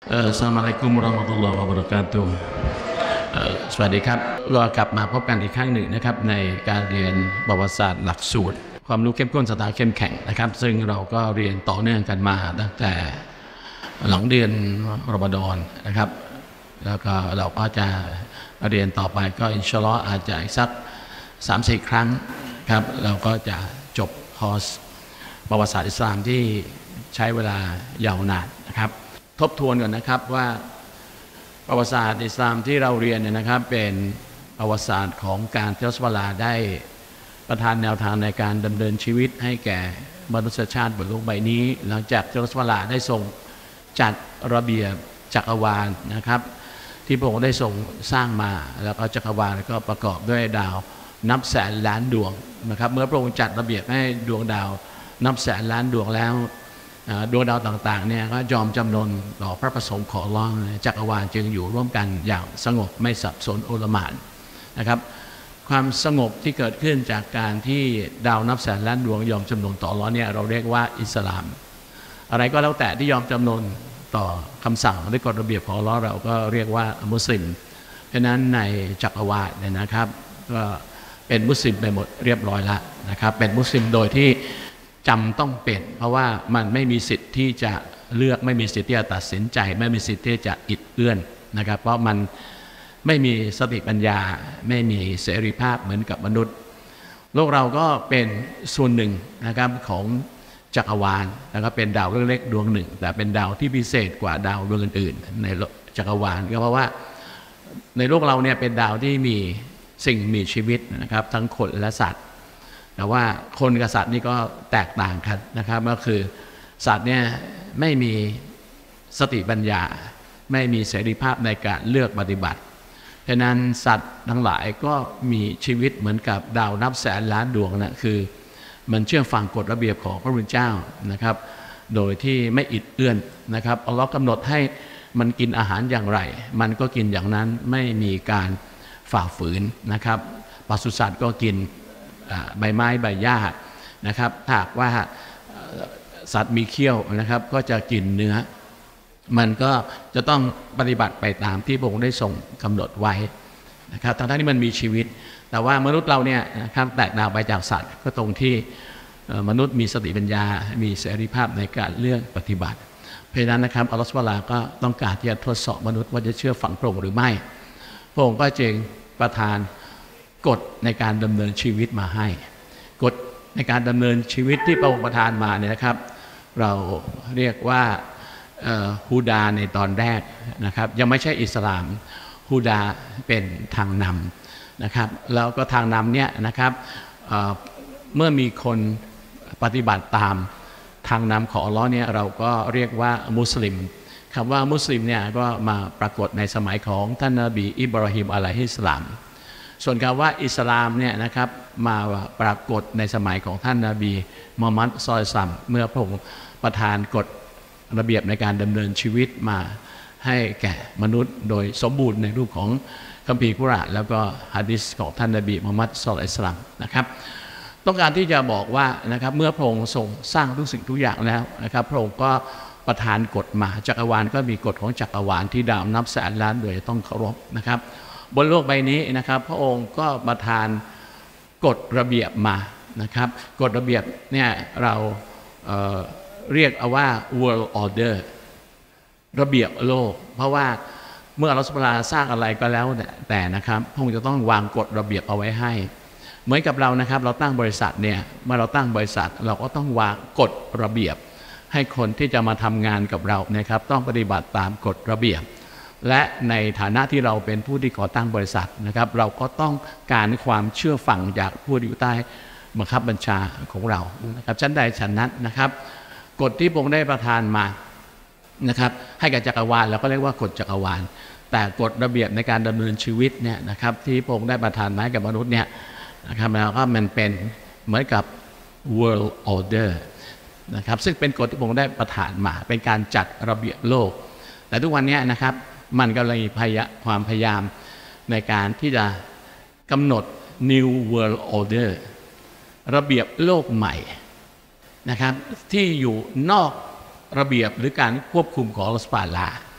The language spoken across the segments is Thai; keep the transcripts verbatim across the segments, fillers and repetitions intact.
อัสสลามุอะลัยกุมวะเราะห์มะตุลลอฮิวะบะเราะกาตุฮ์สวัสดีครับเรากลับมาพบกันอีกครั้งหนึ่งนะครับในการเรียนประวัติศาสตร์หลักสูตรความรู้เข้มข้นสไตล์เข้มแข็งนะครับซึ่งเราก็เรียนต่อเนื่องกันมาตั้งแต่หลังเดือนรอมฎอนนะครับแล้วก็เราก็จะเรียนต่อไปก็อินชาอัลลอฮ์อาจจะอีกสัก สามถึงสี่ ครั้งครับเราก็จะจบคอร์สประวัติศาสตร์อิสลามที่ใช้เวลายาวนานนะครับทบทวนก่อนนะครับว่าประวัติศาสตร์อิสลามที่เราเรียนเนี่ยนะครับเป็นประวัติศาสตร์ของการที่อัลเลาะห์ซุบฮานะฮูวะตะอาลาได้ประทานแนวทางในการดำเนินชีวิตให้แก่มนุษยชาติบนโลกใบนี้หลังจากที่อัลเลาะห์ซุบฮานะฮูวะตะอาลาได้ทรงจัดระเบียบจักรวาลนะครับที่พระองค์ได้ทรงสร้างมาแล้วก็จักรวาลก็ประกอบด้วยดาวนับแสนล้านดวงนะครับเมื่อพระองค์จัดระเบียบให้ดวงดาวนับแสนล้านดวงแล้วดวงดาวต่างๆเนี่ยก็ยอมจำนนต่อพระประสงค์ของอัลเลาะห์จักรวาลจึงอยู่ร่วมกันอย่างสงบไม่สับสนโอลหม่านนะครับความสงบที่เกิดขึ้นจากการที่ดาวนับแสนล้านดวงยอมจำนนต่ออัลเลาะห์เนี่ยเราเรียกว่าอิสลามอะไรก็แล้วแต่ที่ยอมจำนนต่อคำสั่งหรือกฎระเบียบของอัลเลาะห์เราก็เรียกว่ามุสลิมเพราะนั้นในจักรวาลเนี่ยนะครับก็เป็นมุสลิมไปหมดเรียบร้อยแล้วนะครับเป็นมุสลิมโดยที่จำต้องเป็นเพราะว่ามันไม่มีสิทธิ์ที่จะเลือกไม่มีสิทธิ์ที่จะตัดสินใจไม่มีสิทธิ์ที่จะอิดเอื้อนนะครับเพราะมันไม่มีสติปัญญาไม่มีเสรีภาพเหมือนกับมนุษย์โลกเราก็เป็นส่วนหนึ่งนะครับของจักรวาลนะครับเป็นดาวเล็กๆดวงหนึ่งแต่เป็นดาวที่พิเศษกว่าดาวดวงอื่นๆในจักรวาลก็เพราะว่าในโลกเราเนี่ยเป็นดาวที่มีสิ่งมีชีวิตนะครับทั้งคนและสัตว์แต่ว่าคนกับสัตว์นี่ก็แตกต่างกันนะครับก็คือสัตว์เนี่ยไม่มีสติปัญญาไม่มีเสรีภาพในการเลือกปฏิบัติฉะนั้นสัตว์ทั้งหลายก็มีชีวิตเหมือนกับดาวนับแสนล้านดวงนะคือมันเชื่อฟังกฎระเบียบของพระพุทธเจ้านะครับโดยที่ไม่อิดเอื้อนนะครับอัลเลาะห์กำหนดให้มันกินอาหารอย่างไรมันก็กินอย่างนั้นไม่มีการฝ่าฝืนนะครับปศุสัตว์ก็กินใบไม้ใบหญ้านะครับถ้าหากว่าสัตว์มีเขี้ยวนะครับก็จะกินเนื้อมันก็จะต้องปฏิบัติไปตามที่พระองค์ได้ทรงกำหนดไว้นะครับทั้งที่มันมีชีวิตแต่ว่ามนุษย์เราเนี่ยนะครับแตกต่างไปจากสัตว์ก็ตรงที่มนุษย์มีสติปัญญามีเสรีภาพในการเลือกปฏิบัติเพราะฉะนั้นนะครับอัลเลาะห์ซุบฮานะฮูวะตะอาลาก็ต้องการที่จะทดสอบมนุษย์ว่าจะเชื่อฝังพระองค์หรือไม่พระองค์ก็จึงประทานกฎในการดำเนินชีวิตมาให้กฎในการดำเนินชีวิตที่พระองค์ประทานมาเนี่ยนะครับเราเรียกว่าฮูดาในตอนแรกนะครับยังไม่ใช่อิสลามฮูดาเป็นทางนำนะครับแล้วก็ทางนำเนี่ยนะครับเ, เมื่อมีคนปฏิบัติตามทางนำของอัลเลาะห์เนี่ยเราก็เรียกว่ามุสลิมคำว่ามุสลิมเนี่ยก็มาปรากฏในสมัยของท่านนบีอิบราฮิมอะลัยฮิสสลามส่วนคำว่าอิสลามเนี่ยนะครับมาปรากฏในสมัยของท่านนบีมุฮัมมัดศ็อลลัลลอฮุอะลัยฮิวะซัลลัมเมื่อพระองค์ประทานกฎระเบียบในการดำเนินชีวิตมาให้แก่มนุษย์โดยสมบูรณ์ในรูปของคัมภีร์กุรอานแล้วก็หะดีษของท่านนบีมุฮัมมัดศ็อลลัลลอฮุอะลัยฮิวะซัลลัมนะครับต้องการที่จะบอกว่านะครับเมื่อพระองค์ทรงสร้างทุกสิ่งทุกอย่างแล้วนะครับพระองค์ก็ประทานกฎมาจักรวาลก็มีกฎของจักรวาลที่ดาวนับแสนล้านโดยต้องเคารพนะครับบนโลกใบนี้นะครับพระองค์ก็ประทานกฎระเบียบมานะครับกฎระเบียบเนี่ยเรา เอ่อ เรียกเอาว่า world order ระเบียบโลกเพราะว่าเมื่ออัลเลาะห์ซุบฮานะฮูวะตะอาลาสร้างอะไรก็แล้วแต่นะครับพระองค์จะต้องวางกฎระเบียบเอาไว้ให้เหมือนกับเรานะครับเราตั้งบริษัทเนี่ยเมื่อเราตั้งบริษัทเราก็ต้องวางกฎระเบียบให้คนที่จะมาทำงานกับเรานะครับต้องปฏิบัติตามกฎระเบียบและในฐานะที่เราเป็นผู้ที่ก่อตั้งบริษัทนะครับเราก็ต้องการความเชื่อฟังจากผู้ที่อยู่ใต้บังคับบัญชาของเรานะครับชั้นใดชั้นนั้นนะครับกฎที่พระองค์ได้ประทานมานะครับให้กับจักรวาลเราก็เรียกว่ากฎจักรวาลแต่กฎระเบียบในการดำเนินชีวิตเนี่ยนะครับที่พระองค์ได้ประทานมาให้กับมนุษย์เนี่ยนะครับแล้วก็มันเป็นเหมือนกับ world order นะครับซึ่งเป็นกฎที่พระองค์ได้ประทานมาเป็นการจัดระเบียบโลกแต่ทุกวันนี้นะครับมันก็เลยพยายามความพยายามในการที่จะกำหนด new world order ระเบียบโลกใหม่นะครับที่อยู่นอกระเบียบหรือการควบคุมของอัลเลาะห์ซุบฮานะฮูวะตะอาลา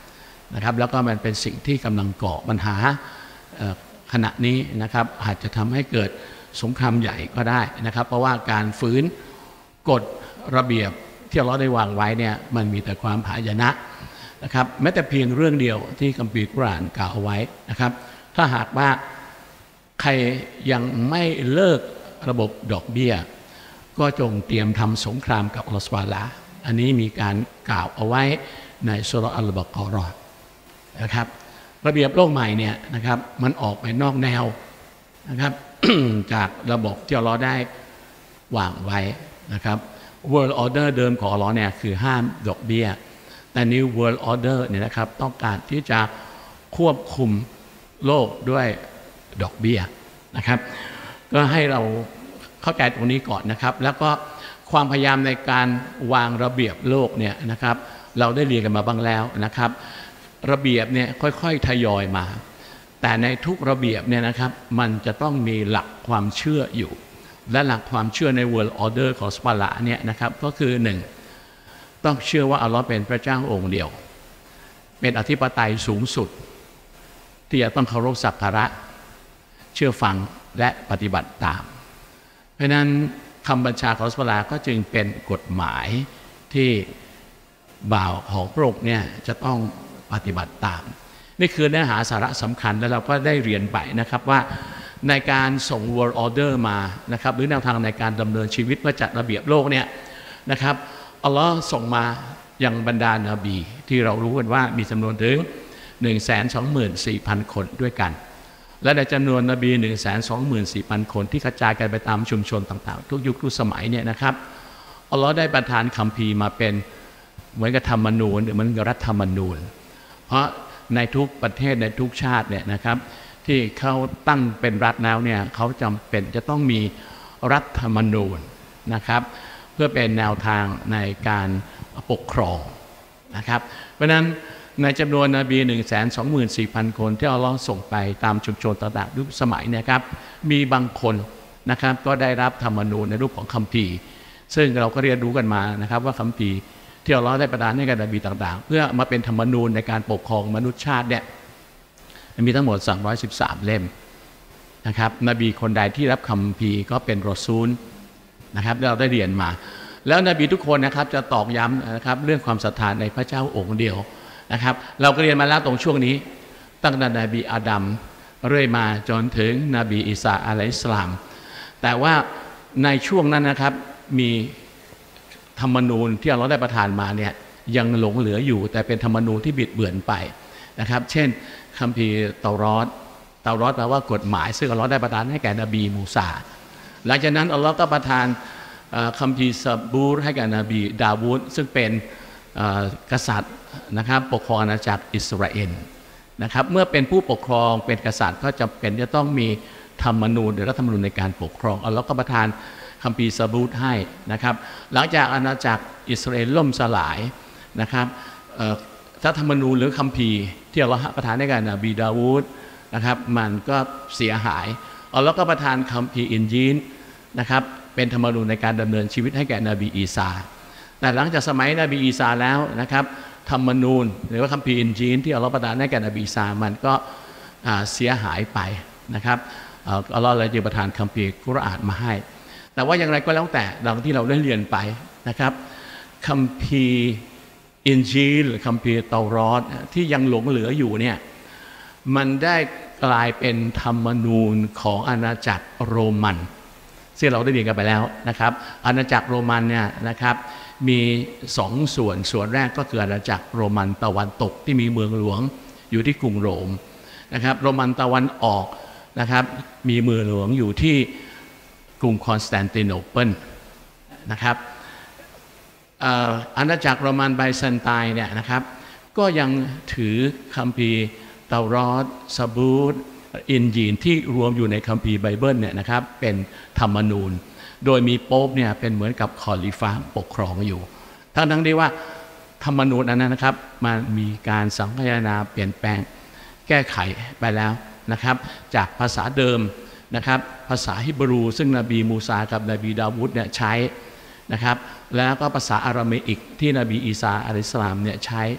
นะครับแล้วก็มันเป็นสิ่งที่กำลังก่อปัญหาขณะนี้นะครับอาจจะทำให้เกิดสงครามใหญ่ก็ได้นะครับเพราะว่าการฝืนกฎระเบียบที่เราได้วางไว้เนี่ยมันมีแต่ความหายนะนะครับแม้แต่เพียงเรื่องเดียวที่คัมภีร์กุรอานกล่าวเอาไว้นะครับถ้าหากว่าใครยังไม่เลิกระบบดอกเบี้ยก็จงเตรียมทำสงครามกับอัลลอฮฺซุบฮานะฮูวะตะอาลาอันนี้มีการกล่าวเอาไว้ในซูเราะห์อัลบะเกาะฮ์นะครับระเบียบโลกใหม่เนี่ยนะครับมันออกไปนอกแนวนะครับ จากระบบที่อัลเลาะห์ได้วางไว้นะครับ World Order เดิมของอัลเลาะห์เนี่ยคือห้ามดอกเบี้ยแต่ New World Order เนี่ยนะครับต้องการที่จะควบคุมโลกด้วยดอกเบี้ยนะครับก็ให้เราเข้าใจตรงนี้ก่อนนะครับแล้วก็ความพยายามในการวางระเบียบโลกเนี่ยนะครับเราได้เรียนกันมาบ้างแล้วนะครับระเบียบเนี่ยค่อยๆทยอยมาแต่ในทุกระเบียบเนี่ยนะครับมันจะต้องมีหลักความเชื่ออยู่และหลักความเชื่อใน World Order ของสปาระเนี่ยนะครับก็คือหนึ่งต้องเชื่อว่าอัลลอฮ์เป็นพระเจ้าองค์เดียวเป็นอธิปไตยสูงสุดที่จะต้องเคารพสักการะเชื่อฟังและปฏิบัติตามเพราะนั้นคำบัญชาของอัลลอฮ์ก็จึงเป็นกฎหมายที่บ่าวของพระองค์เนี่ยจะต้องปฏิบัติตามนี่คือเนื้อหาสาระสำคัญแล้วเราก็ได้เรียนไปนะครับว่าในการส่ง World Order มานะครับหรือแนวทางในการดำเนินชีวิตเพื่อจัดระเบียบโลกเนี่ยนะครับอัลลอฮ์ส่งมาอย่างบรรดานาบีที่เรารู้กันว่ามีจำนวนถึง หนึ่งแสนสองหมื่นสี่พัน คนด้วยกันและในจำนวนนบี หนึ่งแสนสองหมื่นสี่พัน คนที่กระจายกันไปตามชุมชนต่างๆทุกยุคทุกสมัยเนี่ยนะครับอัลลอฮ์ได้ประทานคัมภีร์มาเป็นเหมือนกับธรรมนูญหรือเหมือนกับรัฐธรรมนูญเพราะในทุกประเทศในทุกชาติเนี่ยนะครับที่เขาตั้งเป็นรัฐแล้วเนี่ยเขาจำเป็นจะต้องมีรัฐธรรมนูญนะครับเพื่อเป็นแนวทางในการปกครองนะครับเพราะฉะนั้นในจำนวนนบี หนึ่งแสนสองหมื่นสี่พัน คนที่อัลเลาะห์ส่งไปตามชุมชนต่างๆยุคสมัยเนี่ยครับมีบางคนนะครับก็ได้รับธรรมนูญในรูปของคัมภีร์ซึ่งเราก็เรียนรู้กันมานะครับว่าคัมภีร์ที่อัลเลาะห์ได้ประทานให้กับนบีต่างๆเพื่อมาเป็นธรรมนูญในการปกครองมนุษยชาติเนี่ยมีทั้งหมดสามร้อยสิบสามเล่มนะครับนบีคนใดที่รับคัมภีร์ก็เป็นรอซูลนะครับเราได้เรียนมาแล้วนบีทุกคนนะครับจะตอกย้ำนะครับเรื่องความศรัทธาในพระเจ้าองค์เดียวนะครับเราก็เรียนมาแล้วตรงช่วงนี้ตั้งแต่นบีอาดัมเรื่อยมาจนถึงนบีอีสาอะลัยฮิสสลามแต่ว่าในช่วงนั้นนะครับมีธรรมนูญที่เราได้ประทานมาเนี่ยยังหลงเหลืออยู่แต่เป็นธรรมนูญที่บิดเบือนไปนะครับเช่นคัมภีร์เตารอดเตารอดแปลว่ากฎหมายซึ่งอัลเลาะห์ได้ประทานให้แก่นบีมูซาหลังจากนั้นอัลเลาะห์ก็ประทานคัมภีร์ซะบูรให้แก่นบีดาวูดซึ่งเป็นกษัตริย์นะครับปกครองอาณาจักรอิสราเอลนะครับเมื่อเป็นผู้ปกครองเป็นกษัตริย์ก็จำเป็นจะต้องมีธรรมนูญหรือรัฐธรรมนูญในการปกครองอัลเลาะห์ก็ประทานคัมภีร์ซะบูรให้นะครับหลังจากอาณาจักรอิสราเอลล่มสลายนะครับรัฐธรรมนูญหรือคัมภีร์ที่อัลเลาะห์ประทานให้แก่นบีดาวูดนะครับมันก็เสียหายอัลเลาะห์ก็ประทานคัมภีร์อินญีลนะครับเป็นธรรมนูญในการดำเนินชีวิตให้แก่นบีอีสาแต่หลังจากสมัยนบีอีสาแล้วนะครับธรรมนูญหรือว่าคัมภีร์อินญีลที่อัลเลาะห์ประทานให้แก่นบีอีสามันก็เสียหายไปนะครับอัลเลาะห์เลยจึงประทานคัมภีร์กุรอานมาให้แต่ว่าอย่างไรก็แล้วแต่ดังที่เราได้เรียนไปนะครับคัมภีร์อินญีลหรือคัมภีร์เตารอดที่ยังหลงเหลืออยู่เนี่ยมันได้กลายเป็นธรรมนูญของอาณาจักรโรมันซึ่งเราได้เรียนกันไปแล้วนะครับอาณาจักรโรมันเนี่ยนะครับมีสองส่วนส่วนแรกก็คืออาณาจักรโรมันตะวันตกที่มีเมืองหลวงอยู่ที่กรุงโรมนะครับโรมันตะวันออกนะครับมีเมืองหลวงอยู่ที่กรุงคอนสแตนติโนเปิลนะครับอาณาจักรโรมันไบแซนไตน์เนี่ยนะครับก็ยังถือคัมภีร์เตารอดซะบูรอินญีลที่รวมอยู่ในคัมภีร์ไบเบิลเนี่ยนะครับเป็นธรรมนูญโดยมีโป๊ปเนี่ยเป็นเหมือนกับคอลิฟะปกครองอยู่ทั้งทั้งที่ว่าธรรมนูญอันนั้นนะครับมันมีการสังคายนาเปลี่ยนแปลงแก้ไขไปแล้วนะครับจากภาษาเดิมนะครับภาษาฮิบรูซึ่งนบีมูซากับนบีดาวูดเนี่ยใช้นะครับแล้วก็ภาษาอาราเมอิกที่นบีอีสาอะลัยฮิสสลามเนี่ยใช้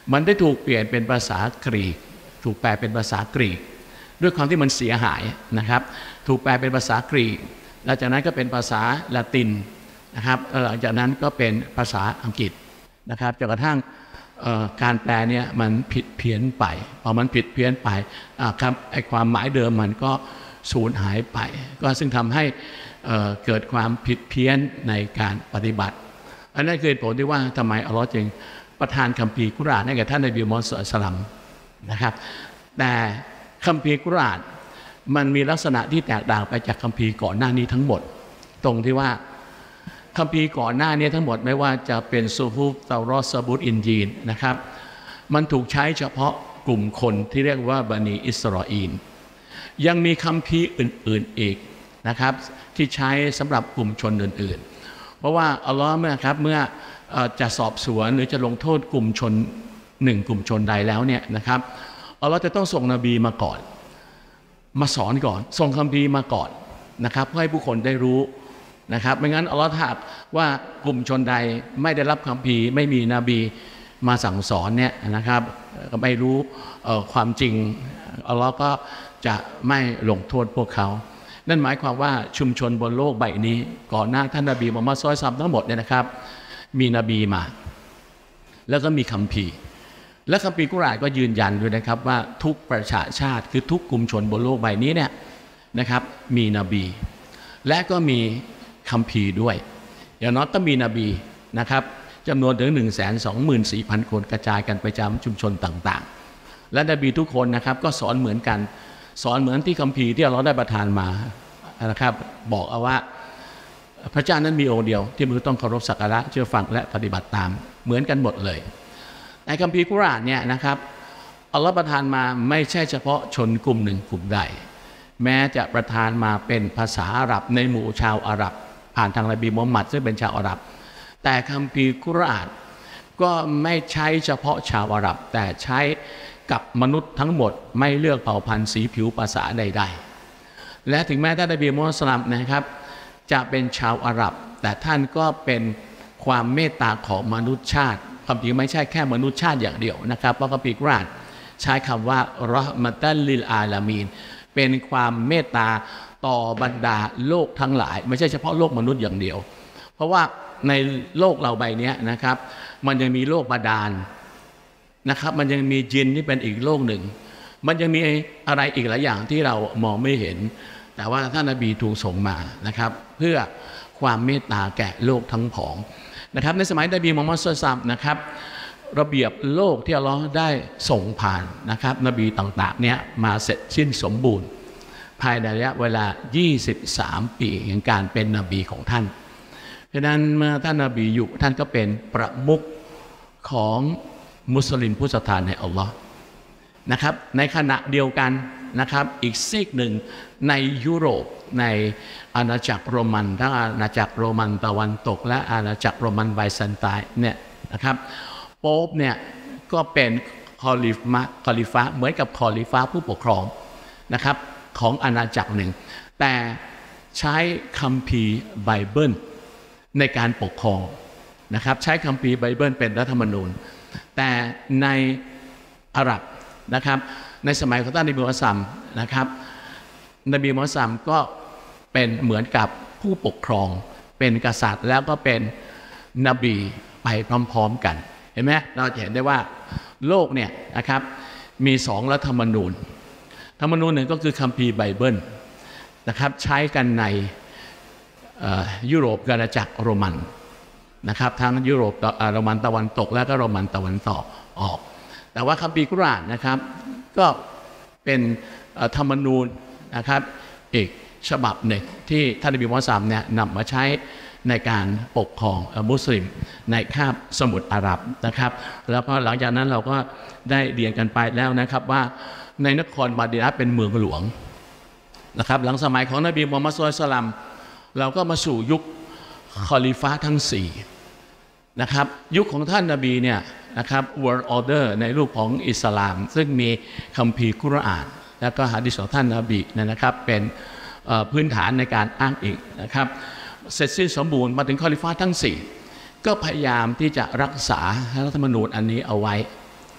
มันได้ถูกเปลี่ยนเป็นภาษากรีกถูกแปลเป็นภาษากรีกด้วยความที่มันเสียหายนะครับถูกแปลเป็นภาษากรีกหลังจากนั้นก็เป็นภาษาละตินนะครับหลังจากนั้นก็เป็นภาษาอังกฤษนะครับจนกระทั่งการแปลเนี่ยมันผิดเพี้ยนไปพอมันผิดเพี้ยนไปครับไอ้ความหมายเดิมมันก็สูญหายไปก็ซึ่งทำให้เ, เกิดความผิดเพี้ยนในการปฏิบัติอันนั้นคือผลที่ว่าทำไมอัลลอฮ์จึงประทานคัมภีร์กุรอานให้แก่ท่านนบีมุฮัมมัดศ็อลลัลลอฮุอะลัยฮิวะซัลลัมนะครับแต่คัมภีร์กุรอานมันมีลักษณะที่แตกต่างไปจากคัมภีร์ก่อนหน้านี้ทั้งหมดตรงที่ว่าคัมภีร์ก่อนหน้านี้ทั้งหมดไม่ว่าจะเป็นซูฟูฟเตารอซะบูรอินญีลนะครับมันถูกใช้เฉพาะกลุ่มคนที่เรียกว่าบันิอิสราอีลยังมีคัมภีร์อื่นๆอีกนะครับที่ใช้สำหรับกลุ่มชนอื่นๆเพราะว่าอัลลอฮ์เมื่อครับเมื่อจะสอบสวนหรือจะลงโทษกลุ่มชนหนึ่งกลุ่มชนใดแล้วเนี่ยนะครับอัลลอฮ์จะต้องส่งนบีมาก่อนมาสอนก่อนส่งคัมภีร์มาก่อนนะครับเพื่อให้ผู้คนได้รู้นะครับไม่งั้นอัลลอฮ์ถ้าว่ากลุ่มชนใดไม่ได้รับคัมภีร์ไม่มีนบีมาสั่งสอนเนี่ยนะครับไม่รู้ความจริงอัลลอฮ์ก็จะไม่ลงโทษพวกเขานั่นหมายความว่าชุมชนบนโลกใบนี้ก่อนหน้าท่านนบีมุฮัมมัดศ็อลลัลลอฮุอะลัยฮิวะซัลลัมทั้งหมดเนี่ยนะครับมีนบีมาแล้วก็มีคัมภีร์และคัมภีร์กุรอานก็ยืนยันด้วยนะครับว่าทุกประชาชาติคือทุกกลุ่มชนบนโลกใบนี้เนี่ยนะครับมีนบีและก็มีคัมภีร์ด้วยอย่างน้อยต้องมีนบีนะครับจำนวนถึง หนึ่งแสนสองหมื่นสี่พัน คนกระจายกันไปตามชุมชนต่างๆและนบีทุกคนนะครับก็สอนเหมือนกันสอนเหมือนที่คัมภีร์ที่เราได้ประทานมานะครับบอกเอาว่าพระเจ้านั้นมีองค์เดียวที่มนุษย์ต้องเคารพสักการะเชื่อฟังและปฏิบัติตามเหมือนกันหมดเลยในคัมภีร์กุรอานเนี่ยนะครับอัลลอฮ์ประทานมาไม่ใช่เฉพาะชนกลุ่มหนึ่งกลุ่มใดแม้จะประทานมาเป็นภาษาอาหรับในหมู่ชาวอาหรับผ่านทางนบีมุฮัมมัดซึ่งเป็นชาวอาหรับแต่คัมภีร์กุรอานก็ไม่ใช้เฉพาะชาวอาหรับแต่ใช้กับมนุษย์ทั้งหมดไม่เลือกเผ่าพันธุ์สีผิวภาษาใดๆและถึงแม้ท่านนบีมุฮัมมัดศ็อลลัลลอฮุอะลัยฮิวะซัลลัมนะครับจะเป็นชาวอาหรับแต่ท่านก็เป็นความเมตตาของมนุษยชาติคัมภีร์ไม่ใช่แค่มนุษยชาติอย่างเดียวนะครับเพราะคัมภีร์กุรอานใช้คำว่าเราะห์มะตัลลิลอาลามีนเป็นความเมตตาต่อบรรดาโลกทั้งหลายไม่ใช่เฉพาะโลกมนุษย์อย่างเดียวเพราะว่าในโลกเราใบนี้นะครับมันยังมีโลกบาดาลนะครับมันยังมีจินที่เป็นอีกโลกหนึ่งมันยังมีอะไรอีกหลายอย่างที่เรามองไม่เห็นแต่ว่าท่านนบีถูกส่งมานะครับเพื่อความเมตตาแก่โลกทั้งผองนะครับในสมัยนบีมุฮัมมัดศ็อลลัลลอฮุอะลัยฮิวะซัลลัมนะครับระเบียบโลกที่อัลเลาะห์ได้ส่งผ่านนะครับนบีต่างๆเนี่ยมาเสร็จสิ้นสมบูรณ์ภายในระยะเวลายี่สิบสามปีแห่งการเป็นนบีของท่านเพราะนั้นเมื่อท่านนบีอยู่ท่านก็เป็นประมุขของมุสลิมผู้ศรัทธาในอัลลอฮ์นะครับในขณะเดียวกันนะครับอีกซีกหนึ่งในยุโรปในอาณาจักรโรมันทั้งอาณาจักรโรมันตะวันตกและอาณาจักรโรมันไบแซนไตน์เนี่ยนะครับโป๊ปเนี่ยก็เป็นคอลิฟะคอลิฟะเหมือนกับคอลิฟะผู้ปกครองนะครับของอาณาจักรหนึ่งแต่ใช้คัมภีร์ไบเบิลในการปกครองนะครับใช้คัมภีร์ไบเบิลเป็นรัฐธรรมนูญแต่ในอาหรับนะครับในสมัยของท่านนบีมุฮัมมัดซัมนะครับนบีมุฮัมมัดซัมก็เป็นเหมือนกับผู้ปกครองเป็นกษัตริย์แล้วก็เป็นนบีไปพร้อมๆกันเห็นไหมเราจะเห็นได้ว่าโลกเนี่ยนะครับมีสองรัฐธรรมนูญธรรมนูญหนึ่งก็คือคัมภีร์ไบเบิลนะครับใช้กันในยุโรปอาณาจักรโรมันนะครับทั้งยุโรปโรมันตะวันตกและก็โรมันตะวันตกออกแต่ว่าคัมภีร์กุรอานนะครับก็เป็นธรรมนูญนะครับอีกฉบับหนึ่งที่ท่านนบีมุฮัมมัดศ็อลลัลลอฮุอะลัยฮิวะซัลลัมเนี่ยนำมาใช้ในการปกครองมุสลิมในคาบสมุทรอาหรับนะครับแล้วพอหลังจากนั้นเราก็ได้เรียนกันไปแล้วนะครับว่าในนครมะดีนะห์เป็นเมืองหลวงนะครับหลังสมัยของนบีมุฮัมมัดศ็อลลัลลอฮุอะลัยฮิวะซัลลัมเราก็มาสู่ยุคคอลิฟะห์ทั้งสี่นะครับยุคของท่านนบีเนี่ยนะครับ World Order ในรูปของอิสลามซึ่งมีคัมภีร์กุรอานแล้วก็หะดีษของท่านนบีนะครับเป็นพื้นฐานในการอ้างอิงนะครับเสร็จสิ้นสมบูรณ์มาถึงคอลิฟะห์ทั้งสี่ก็พยายามที่จะรักษารัฐธรรมนูญอันนี้เอาไว้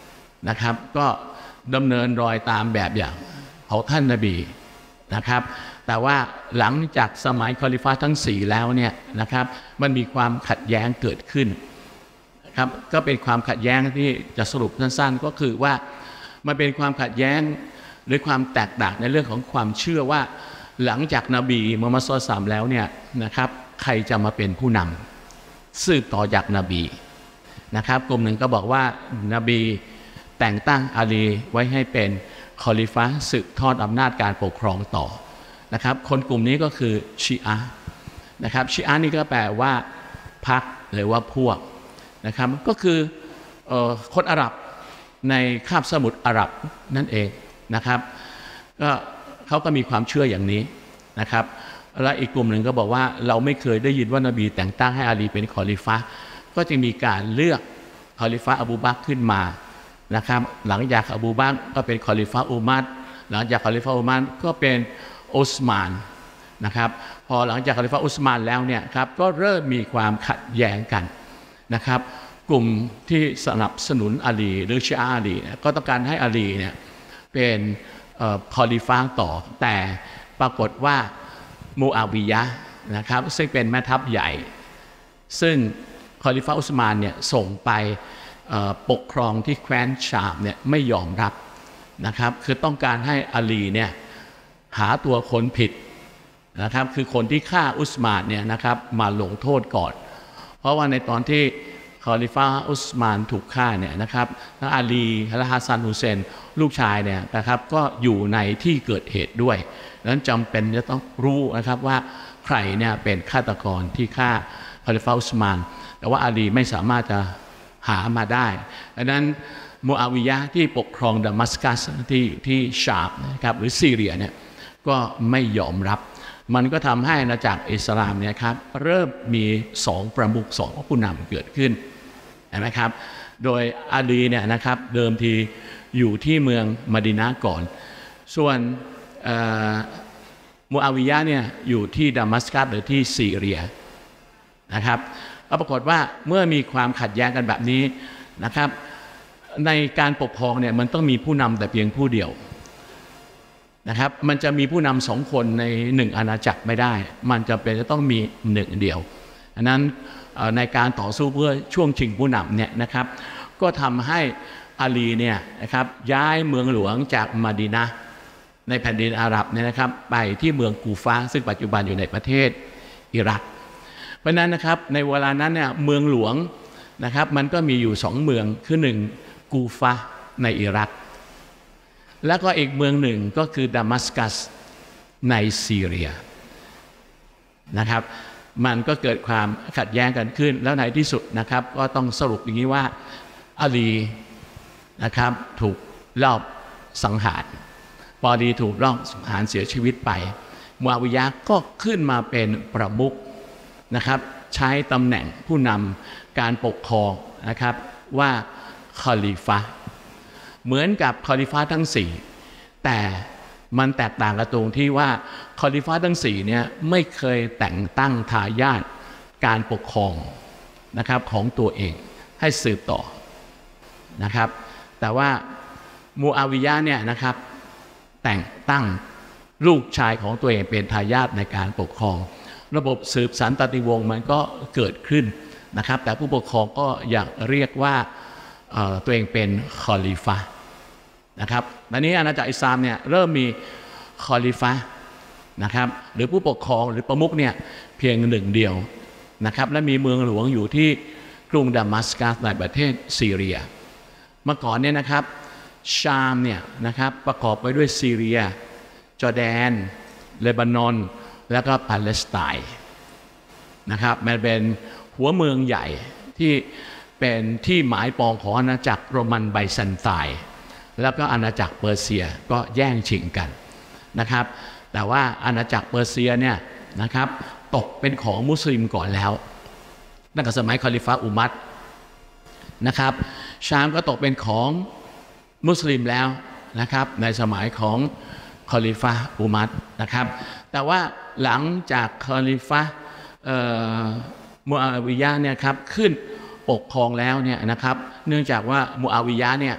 นะครับก็ดำเนินรอยตามแบบอย่างของท่านนบีนะครับแต่ว่าหลังจากสมัยคอลิฟะห์ทั้งสี่แล้วเนี่ยนะครับมันมีความขัดแย้งเกิดขึ้นนะครับก็เป็นความขัดแย้งที่จะสรุปสั้นๆก็คือว่ามันเป็นความขัดแย้งหรือความแตกต่างในเรื่องของความเชื่อว่าหลังจากนบีมุฮัมมัดศ็อลลัลลอฮุอะลัยฮิวะซัลลัมแล้วเนี่ยนะครับใครจะมาเป็นผู้นำสืบต่อจากนบีนะครับกลุ่มหนึ่งก็บอกว่านบีแต่งตั้งอาลีไว้ให้เป็นคอลิฟะห์สืบทอดอำนาจการปกครองต่อนะครับคนกลุ่มนี้ก็คือชีอะห์นะครับชีอะห์นี่ก็แปลว่าพรรคหรือว่าพวกนะครับก็คือคนอาหรับในคาบสมุทรอาหรับนั่นเองนะครับก็เขาก็มีความเชื่ออย่างนี้นะครับและอีกกลุ่มหนึ่งก็บอกว่าเราไม่เคยได้ยินว่านบีแต่งตั้งให้อาลีเป็นคอลิฟะห์ก็จึงมีการเลือกคอลิฟะห์อบูบักรขึ้นมานะครับหลังจากอบูบักรก็เป็นคอลิฟะห์อุมัรหลังจากคอลิฟะห์อุมัรก็เป็นอุสมานนะครับพอหลังจากคอลิฟะห์อุสมานแล้วเนี่ยครับก็เริ่มมีความขัดแย้งกันนะครับกลุ่มที่สนับสนุนอาลีหรือชีอะห์อาลีก็ต้องการให้อาลีเนี่ยเป็นคอลิฟะห์ต่อแต่ปรากฏว่ามูอาวิยะห์นะครับซึ่งเป็นแม่ทัพใหญ่ซึ่งคอลิฟะห์อุสมานเนี่ยส่งไปปกครองที่แคว้นชามเนี่ยไม่ยอมรับนะครับคือต้องการให้อาลีเนี่ยหาตัวคนผิดนะครับคือคนที่ฆ่าอุสมานเนี่ยนะครับมาลงโทษก่อนเพราะว่าในตอนที่คอลิฟะห์อุสมานถูกฆ่าเนี่ยนะครับทั้งอาลีและฮัสซันฮุเซนลูกชายเนี่ยนะครับก็อยู่ในที่เกิดเหตุด้วยดังนั้นจำเป็นจะต้องรู้นะครับว่าใครเนี่ยเป็นฆาตกรที่ฆ่าคอลิฟะห์อุสมานแต่ว่าอาลีไม่สามารถจะหามาได้ดังนั้นมูอาวิยะห์ที่ปกครองดามัสกัสที่ที่ชามนะครับหรือซีเรียเนี่ยก็ไม่ยอมรับมันก็ทำให้อาณาจักรอิสลามเนี่ยครับเริ่มมีสองประมุขสองผู้นำเกิดขึ้นเห็นไหมครับโดยอาลีเนี่ยนะครับเดิมทีอยู่ที่เมืองมะดีนะห์ก่อนส่วนมูอาวิยะห์เนี่ยอยู่ที่ดามัสกัสหรือที่ซีเรียนะครับก็ปรากฏว่าเมื่อมีความขัดแย้งกันแบบนี้นะครับในการปกครองเนี่ยมันต้องมีผู้นำแต่เพียงผู้เดียวนะครับมันจะมีผู้นำสองคนในหนึ่งอาณาจักรไม่ได้มันจะเป็นจะต้องมีหนึ่งเดียวอันนั้นในการต่อสู้เพื่อช่วงชิงผู้นำเนี่ยนะครับก็ทำให้อาลีเนี่ยนะครับย้ายเมืองหลวงจากมะดีนะห์ในแผ่นดินอาหรับเนี่ยนะครับไปที่เมืองกูฟาซึ่งปัจจุบันอยู่ในประเทศอิรักเพราะนั้นนะครับในเวลานั้นเนี่ยเมืองหลวงนะครับมันก็มีอยู่สองเมืองคือหนึ่งกูฟาในอิรักแล้วก็อีกเมืองหนึ่งก็คือดามัสกัสในซีเรียนะครับมันก็เกิดความขัดแย้งกันขึ้นแล้วในที่สุดนะครับก็ต้องสรุปอย่างนี้ว่าอาลีนะครับถูกลอบสังหารพออาลีถูกลอบสังหารเสียชีวิตไปมูอาวิยะห์ก็ขึ้นมาเป็นประมุขนะครับใช้ตำแหน่งผู้นำการปกครองนะครับว่าคอลิฟะห์เหมือนกับคอลิฟะห์ทั้งสี่แต่มันแตกต่างกันตรงที่ว่าคอลิฟะห์ทั้งสี่เนี่ยไม่เคยแต่งตั้งทายาทการปกครองนะครับของตัวเองให้สืบต่อนะครับแต่ว่ามูอาวิยะห์เนี่ยนะครับแต่งตั้งลูกชายของตัวเองเป็นทายาทในการปกครองระบบสืบสันตติวงศ์มันก็เกิดขึ้นนะครับแต่ผู้ปกครองก็อยากเรียกว่าตัวเองเป็นคอลิฟะห์นะครับตอนนี้อาณาจักรอิสลามเนี่ยเริ่มมีคอลิฟะห์นะครับหรือผู้ปกครองหรือประมุขเนี่ยเพียงหนึ่งเดียวนะครับและมีเมืองหลวงอยู่ที่กรุงดามัสกัสในประเทศซีเรียเมื่อก่อนเนี่ยนะครับชามเนี่ยนะครับประกอบไปด้วยซีเรียจอร์แดนเลบานอนแล้วก็ปาเลสไตน์นะครับมันเป็นหัวเมืองใหญ่ที่เป็นที่หมายปองของอาณาจักรโรมันไบแซนไทน์แล้วก็อาณาจักรเปอร์เซียก็แย่งชิงกันนะครับแต่ว่าอาณาจักรเปอร์เซียเนี่ยนะครับตกเป็นของมุสลิมก่อนแล้วตั้งแต่สมัยคอลิฟะห์อุมัรนะครับชามก็ตกเป็นของมุสลิมแล้วนะครับในสมัยของคอลิฟะห์อุมัรนะครับแต่ว่าหลังจากคอลิฟะห์มูอาวิยะห์เนี่ยครับขึ้นปกครองแล้วเนี่ยนะครับเนื่องจากว่ามูอาวิยะห์เนี่ย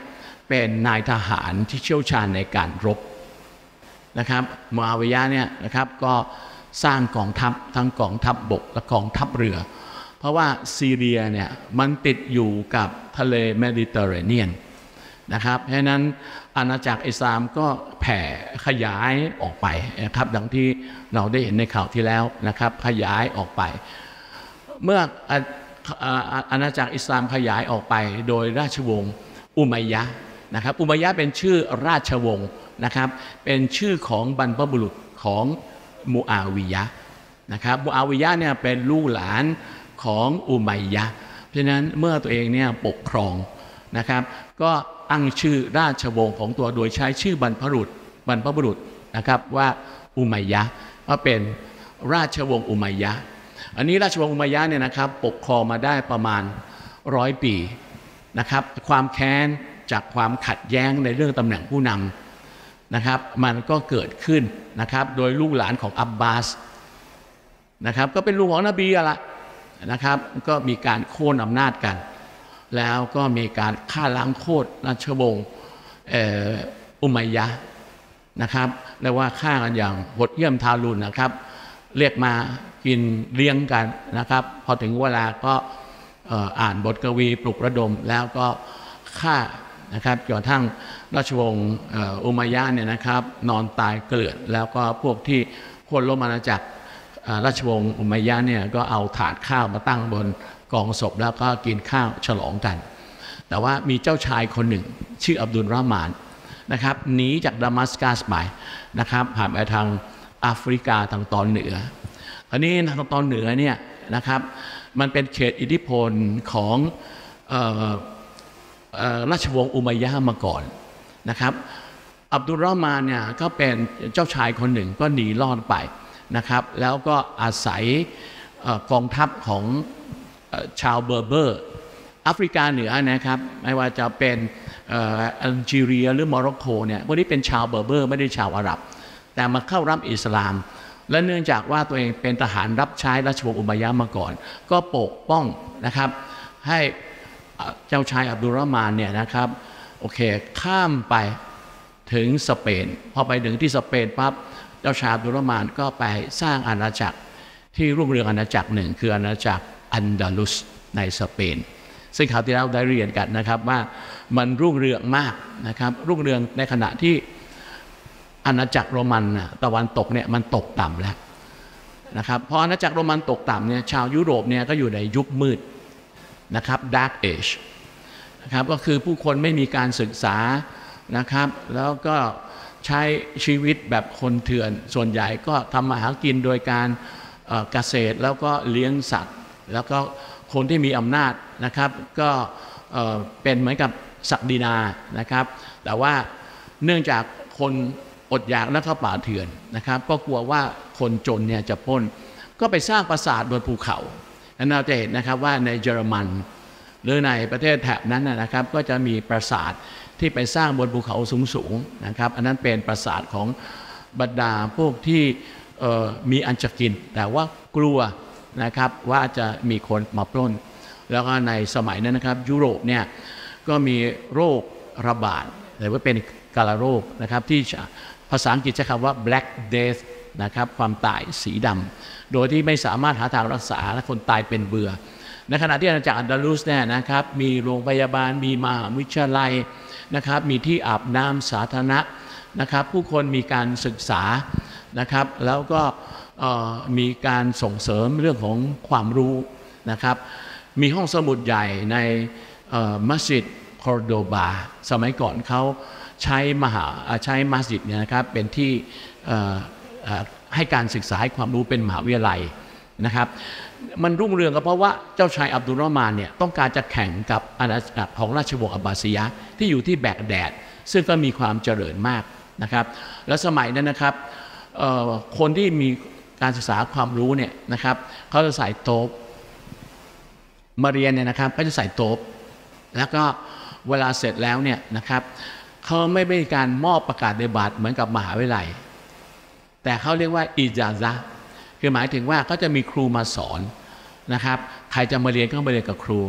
เป็นนายทหารที่เชี่ยวชาญในการรบนะครับมูอาวิยะห์เนี่ยนะครับก็สร้างกองทัพทั้งกองทัพบกและกองทัพเรือเพราะว่าซีเรียเนี่ยมันติดอยู่กับทะเลเมดิเตอร์เรเนียนนะครับเพราะฉะนั้นอาณาจักรอิสลามก็แผ่ขยายออกไปนะครับดังที่เราได้เห็นในข่าวที่แล้วนะครับขยายออกไปเมื่ออาณาจักรอิสลามขยายออกไปโดยราชวงศ์อุมัยยะห์นะครับอุมัยยะห์เป็นชื่อราชวงศ์นะครับเป็นชื่อของบรรพบุรุษของมูอาวิยะห์นะครับมูอาวิยะห์เนี่ยเป็นลูกหลานของอุมัยยะห์เพราะฉะนั้นเมื่อตัวเองเนี่ยปกครองนะครับก็ตั้งชื่อราชวงศ์ของตัวโดยใช้ชื่อบรรพบุรุษบรรพบุรุษนะครับว่าอุมัยยะห์ก็เป็นราชวงศ์อุมัยยะห์อันนี้ราชวงศ์อุมัยยะห์เนี่ยนะครับปกครองมาได้ประมาณร้อยปีนะครับความแค้นจากความขัดแย้งในเรื่องตำแหน่งผู้นำนะครับมันก็เกิดขึ้นนะครับโดยลูกหลานของอับบาสนะครับก็เป็นลูกของนบีอะละนะครับก็มีการโค่นอำนาจกันแล้วก็มีการฆ่าล้างโคตรราชวงศ์อุมัยยะห์นะครับเรียกว่าฆ่ากันอย่างโหดเหี้ยมทารุณนะครับเรียกมากินเลี้ยงกันนะครับพอถึงเวลาก็อ่านบทกวีปลุกระดมแล้วก็ฆ่านะครับจนกระทั่งราชวงศ์อุมัยยะห์เนี่ยนะครับนอนตายเกลื่อนแล้วก็พวกที่คนล้มอาณาจักรราชวงศ์อุมัยยะห์เนี่ยก็เอาถาดข้าวมาตั้งบนกองศพแล้วก็กินข้าวฉลองกันแต่ว่ามีเจ้าชายคนหนึ่งชื่ออับดุลรอห์มานนะครับหนีจากดามัสกัสไปนะครับผ่านไปทางแอฟริกาทางตอนเหนืออันนี้ทางตอนเหนือเนี่ยนะครับมันเป็นเขตอิทธิพลของเอ่อเอ่อราชวงศ์อุมัยยะห์มาก่อนนะครับอับดุลรอห์มานเนี่ยก็เป็นเจ้าชายคนหนึ่งก็หนีรอดไปนะครับแล้วก็อาศัยกองทัพของชาวเบอร์เบอร์แอฟริกาเหนือนะครับไม่ว่าจะเป็นอัลจีเรียหรือโมร็อกโกเนี่ยพวกนี้เป็นชาวเบอร์เบอร์ไม่ได้ชาวอาหรับแต่มาเข้ารับอิสลามและเนื่องจากว่าตัวเองเป็นทหารรับใช้ราชวงศ์อุมัยยะห์มาก่อนก็ปกป้องนะครับให้เจ้าชายอับดุลรอห์มานเนี่ยนะครับโอเคข้ามไปถึงสเปนพอไปถึงที่สเปนปั๊บเจ้าชายอับดุลรอห์มานก็ไปสร้างอาณาจักรที่รุ่งเรืองอาณาจักรหนึ่งคืออาณาจักรอันดาลุสในสเปนซึ่งคราวที่เราได้เรียนกันนะครับว่ามันรุ่งเรืองมากนะครับรุ่งเรืองในขณะที่อาณาจักรโรมันตะวันตกเนี่ยมันตกต่ำแล้วนะครับพออาณาจักรโรมันตกต่ำเนี่ยชาวยุโรปเนี่ยก็อยู่ในยุคมืดนะครับ Dark Age นะครับก็คือผู้คนไม่มีการศึกษานะครับแล้วก็ใช้ชีวิตแบบคนเถื่อนส่วนใหญ่ก็ทำมาหากินโดยการเกษตรแล้วก็เลี้ยงสัตว์แล้วก็คนที่มีอำนาจนะครับก็เป็นเหมือนกับศักดินานะครับแต่ว่าเนื่องจากคนอดอยากและเข้าป่าเถื่อนนะครับก็กลัวว่าคนจนเนี่ยจะปล้นก็ไปสร้างปราสาทบนภูเขาแล้วเราจะเห็นนะครับว่าในเยอรมันหรือในประเทศแถบนั้นนะครับก็จะมีปราสาทที่ไปสร้างบนภูเขาสูงๆนะครับอันนั้นเป็นปราสาทของบรรดาพวกที่มีอันจะกินแต่ว่ากลัวนะครับว่าจะมีคนมาปล้นแล้วก็ในสมัยนั้นนะครับยุโรปเนี่ยก็มีโรคระบาดหรือว่าเป็นกาฬโรคนะครับที่ภาษาอังกฤษใช้คำว่า black death นะครับความตายสีดำโดยที่ไม่สามารถหาทางรักษาและคนตายเป็นเบื่อในขณะที่อาณาจักรอันดาลุสเนี่ยนะครับมีโรงพยาบาลมีมหาวิทยาลัยนะครับมีที่อาบน้ำสาธารณะนะครับผู้คนมีการศึกษานะครับแล้วก็มีการส่งเสริมเรื่องของความรู้นะครับมีห้องสมุดใหญ่ในมัสยิดคอร์โดบาสมัยก่อนเขาใช้มหาใช้มัสยิดเนี่ยนะครับเป็นที่ให้การศึกษาให้ความรู้เป็นมหาวิทยาลัยนะครับมันรุ่งเรืองก็เพราะว่าเจ้าชายอับดุลรอห์มานเนี่ยต้องการจะแข่งกับอาณาจักรของราชวงศ์อับบาซียะห์ที่อยู่ที่แบกแดดซึ่งก็มีความเจริญมากนะครับและสมัยนั้นนะครับคนที่มีการศึกษาความรู้เนี่ยนะครับเขาจะใส่โต๊ะมาเรียนเนี่ยนะครับก็จะใส่โต๊ะแล้วก็เวลาเสร็จแล้วเนี่ยนะครับเขาไม่ได้การมอบประกาศนียบัตรเหมือนกับมหาวิทยาลัยแต่เขาเรียกว่าอิจาซะห์คือหมายถึงว่าเขาจะมีครูมาสอนนะครับใครจะมาเรียนก็มาเรียนกับครู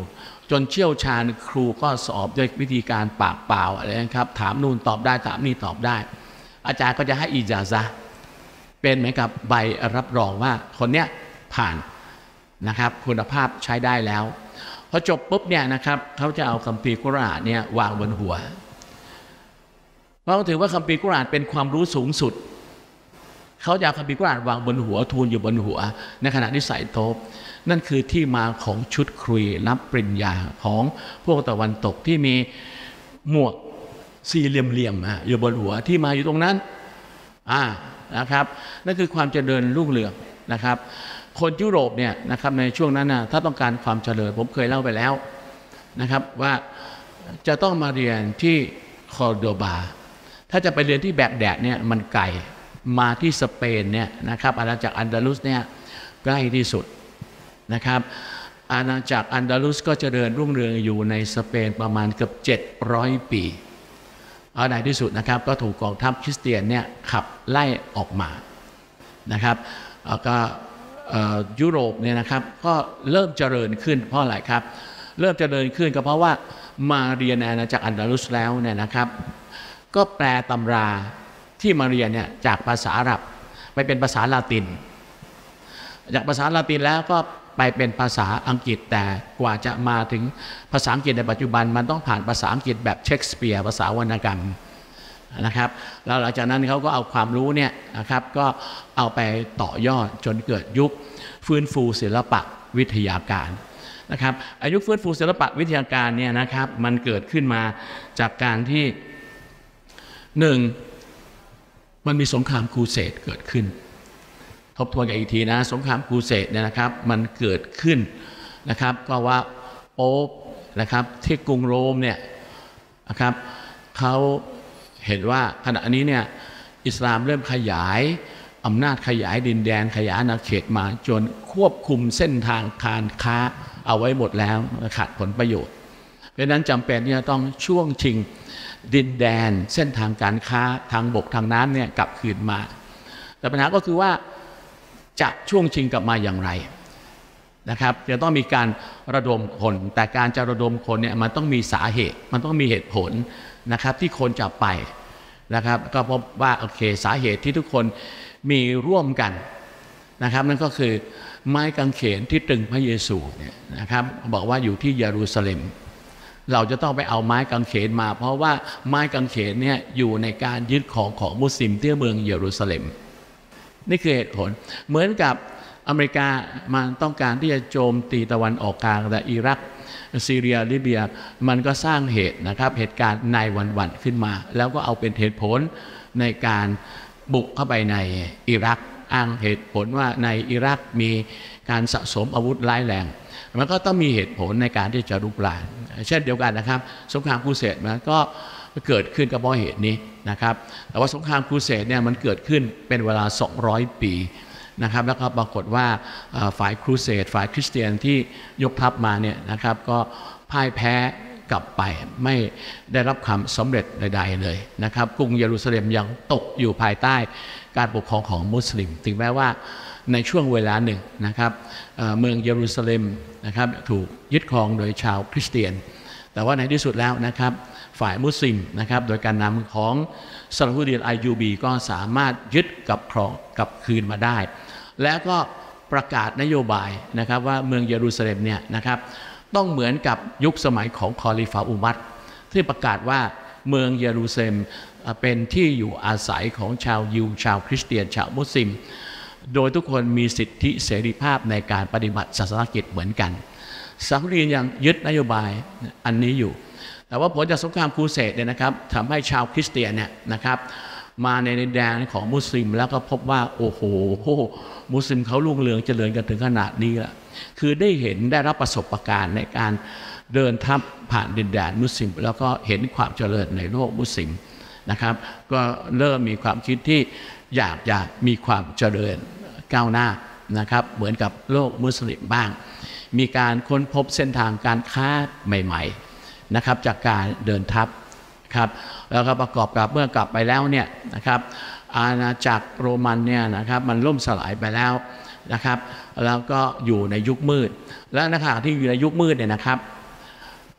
จนเชี่ยวชาญครูก็สอบด้วยวิธีการปากเปล่าอะไรนะครับถามนู่นตอบได้ถามนี่ตอบได้อาจารย์ก็จะให้อิจาซะห์เป็นเหมือนกับใบรับรองว่าคนเนี้ยผ่านนะครับคุณภาพใช้ได้แล้วพอจบปุ๊บเนี่ยนะครับเขาจะเอาคัมภีร์กุรอานเนี่ยวางบนหัวเพราะถือว่าคัมภีร์กุรอานเป็นความรู้สูงสุดเขาจะเอาคัมภีร์กุรอานวางบนหัวทูลอยู่บนหัวในขณะที่ใส่โต๊ะนั่นคือที่มาของชุดคุยรับปริญญาของพวกตะวันตกที่มีหมวกสี่เหลี่ยมๆอยู่บนหัวที่มาอยู่ตรงนั้นอ่านะครับนั่นคือความเจริญรุ่งเรืองนะครับคนยุโรปเนี่ยนะครับในช่วงนั้นนะถ้าต้องการความเจริญผมเคยเล่าไปแล้วนะครับว่าจะต้องมาเรียนที่คอร์โดบาถ้าจะไปเรียนที่แบกแดดเนี่ยมันไกลมาที่สเปนเนี่ยนะครับอาณาจักรอันดาลุสเนี่ยใกล้ที่สุดนะครับอาณาจักรอันดาลุสก็เจริญรุ่งเรืองอยู่ในสเปนประมาณเกือบเจ็ดร้อยปีเอาในที่สุดนะครับก็ถูกกองทัพคริสเตียนเนี่ยขับไล่ออกมานะครับแล้วก็ยุโรปเนี่ยนะครับก็เริ่มเจริญขึ้นเพราะอะไรครับเริ่มเจริญขึ้นก็เพราะว่ามาเรียนในอาณาจักรอันดาลุสแล้วเนี่ยนะครับก็แปลตำราที่มาเรียนเนี่ยจากภาษาอาหรับไปเป็นภาษาลาตินจากภาษาลาตินแล้วก็ไปเป็นภาษาอังกฤษแต่กว่าจะมาถึงภาษาอังกฤษในปัจจุบันมันต้องผ่านภาษาอังกฤษแบบเชคสเปียร์ภาษาวรรณกรรมนะครับแล้วหลังจากนั้นเขาก็เอาความรู้เนี่ยนะครับก็เอาไปต่อยอดจนเกิดยุคฟื้นฟูศิลปะวิทยาการนะครับอายุฟื้นฟูศิลปะวิทยาการเนี่ยนะครับมันเกิดขึ้นมาจากการที่หนึ่งมันมีสงครามครูเสดเกิดขึ้นทบทวนกันอีกทีนะสงครามครูเสดเนี่ยนะครับมันเกิดขึ้นนะครับก็ว่าโป๊ปนะครับที่กรุงโรมเนี่ยนะครับเขาเห็นว่าขณะนี้เนี่ยอิสลามเริ่มขยายอำนาจขยายดินแดนขยายอาณาเขตมาจนควบคุมเส้นทางการค้าเอาไว้หมดแล้วขาดผลประโยชน์เพราะนั้นจำเป็นที่จะต้องช่วงชิงดินแดนเส้นทางการค้าทางบกทางน้ำเนี่ยกลับคืนมาแต่ปัญหาก็คือว่าจะช่วงชิงกลับมาอย่างไรนะครับจะต้องมีการระดมคนแต่การจะระดมคนเนี่ยมันต้องมีสาเหตุมันต้องมีเหตุผลนะครับที่คนจะไปนะครับก็พบว่าโอเคสาเหตุที่ทุกคนมีร่วมกันนะครับนั่นก็คือไม้กางเขนที่ตรึงพระเยซูเนี่ยนะครับบอกว่าอยู่ที่เยรูซาเล็มเราจะต้องไปเอาไม้กางเขนมาเพราะว่าไม้กางเขนเนี่ยอยู่ในการยึดของของมุสลิมที่เมืองเยรูซาเล็มนี่คือเหตุผลเหมือนกับอเมริกามันต้องการที่จะโจมตีตะวันออกกลางแต่อิรักซีเรียลิเบียมันก็สร้างเหตุนะครับเหตุการณ์ในวันๆขึ้นมาแล้วก็เอาเป็นเหตุผลในการบุกเข้าไปในอิรักอ้างเหตุผลว่าในอิรักมีการสะสมอาวุธร้ายแรงมันก็ต้องมีเหตุผลในการที่จะรุกรานเช่นเดียวกันนะครับสงครามครูเสดมันก็เกิดขึ้นก็เพราะเหตุนี้นะครับแต่ว่าสงครามครูเสดเนี่ยมันเกิดขึ้นเป็นเวลาสองร้อยปีนะครับแล้วก็ปรากฏว่าฝ่ายครูเสดฝ่ายคริสเตียนที่ยกทัพมาเนี่ยนะครับก็พ่ายแพ้กลับไปไม่ได้รับความสำเร็จใดๆเลยนะครับกรุงเยรูซาเล็มยังตกอยู่ภายใต้การปกครองของมุสลิมถึงแม้ว่าในช่วงเวลาหนึ่งนะครับเมืองเยรูซาเล็มนะครับถูกยึดครองโดยชาวคริสเตียนแต่ว่าในที่สุดแล้วนะครับฝ่ายมุสลิมนะครับโดยการนำของซาลาฮุดดีน อัยยูบีก็สามารถยึดกับครองกับคืนมาได้แล้วก็ประกาศนโยบายนะครับว่าเมืองเยรูซาเล็มเนี่ยนะครับต้องเหมือนกับยุคสมัยของคอลิฟาอุมัรที่ประกาศว่าเมืองเยรูซาเล็มเป็นที่อยู่อาศัยของชาวยิวชาวคริสเตียนชาวมุสลิมโดยทุกคนมีสิทธิเสรีภาพในการปฏิบัติศาสนกิจเหมือนกันซาอุดียังยึดนโยบายอันนี้อยู่แต่ว่าผลจากสงครามครูเสดเนี่ยนะครับทำให้ชาวคริสเตียนเนี่ยนะครับมาในดินแดนของมุสลิมแล้วก็พบว่าโอ้โหมุสลิมเขารุ่งเรืองเจริญกันถึงขนาดนี้ละคือได้เห็นได้รับประสบการณ์ในการเดินทัพผ่านดินแดนมุสลิมแล้วก็เห็นความเจริญในโลกมุสลิมนะครับก็เริ่มมีความคิดที่อยากจะมีความเจริญก้าวหน้านะครับเหมือนกับโลกมุสลิมบ้างมีการค้นพบเส้นทางการค้าใหม่ๆนะครับจากการเดินทัพครับแล้วก็ประกอบกับเมื่อกลับไปแล้วเนี่ยนะครับอาณาจักรโรมันเนี่ยนะครับมันล่มสลายไปแล้วนะครับแล้วก็อยู่ในยุคมืดแล้วในขณะที่อยู่ในยุคมืดเนี่ยนะครับ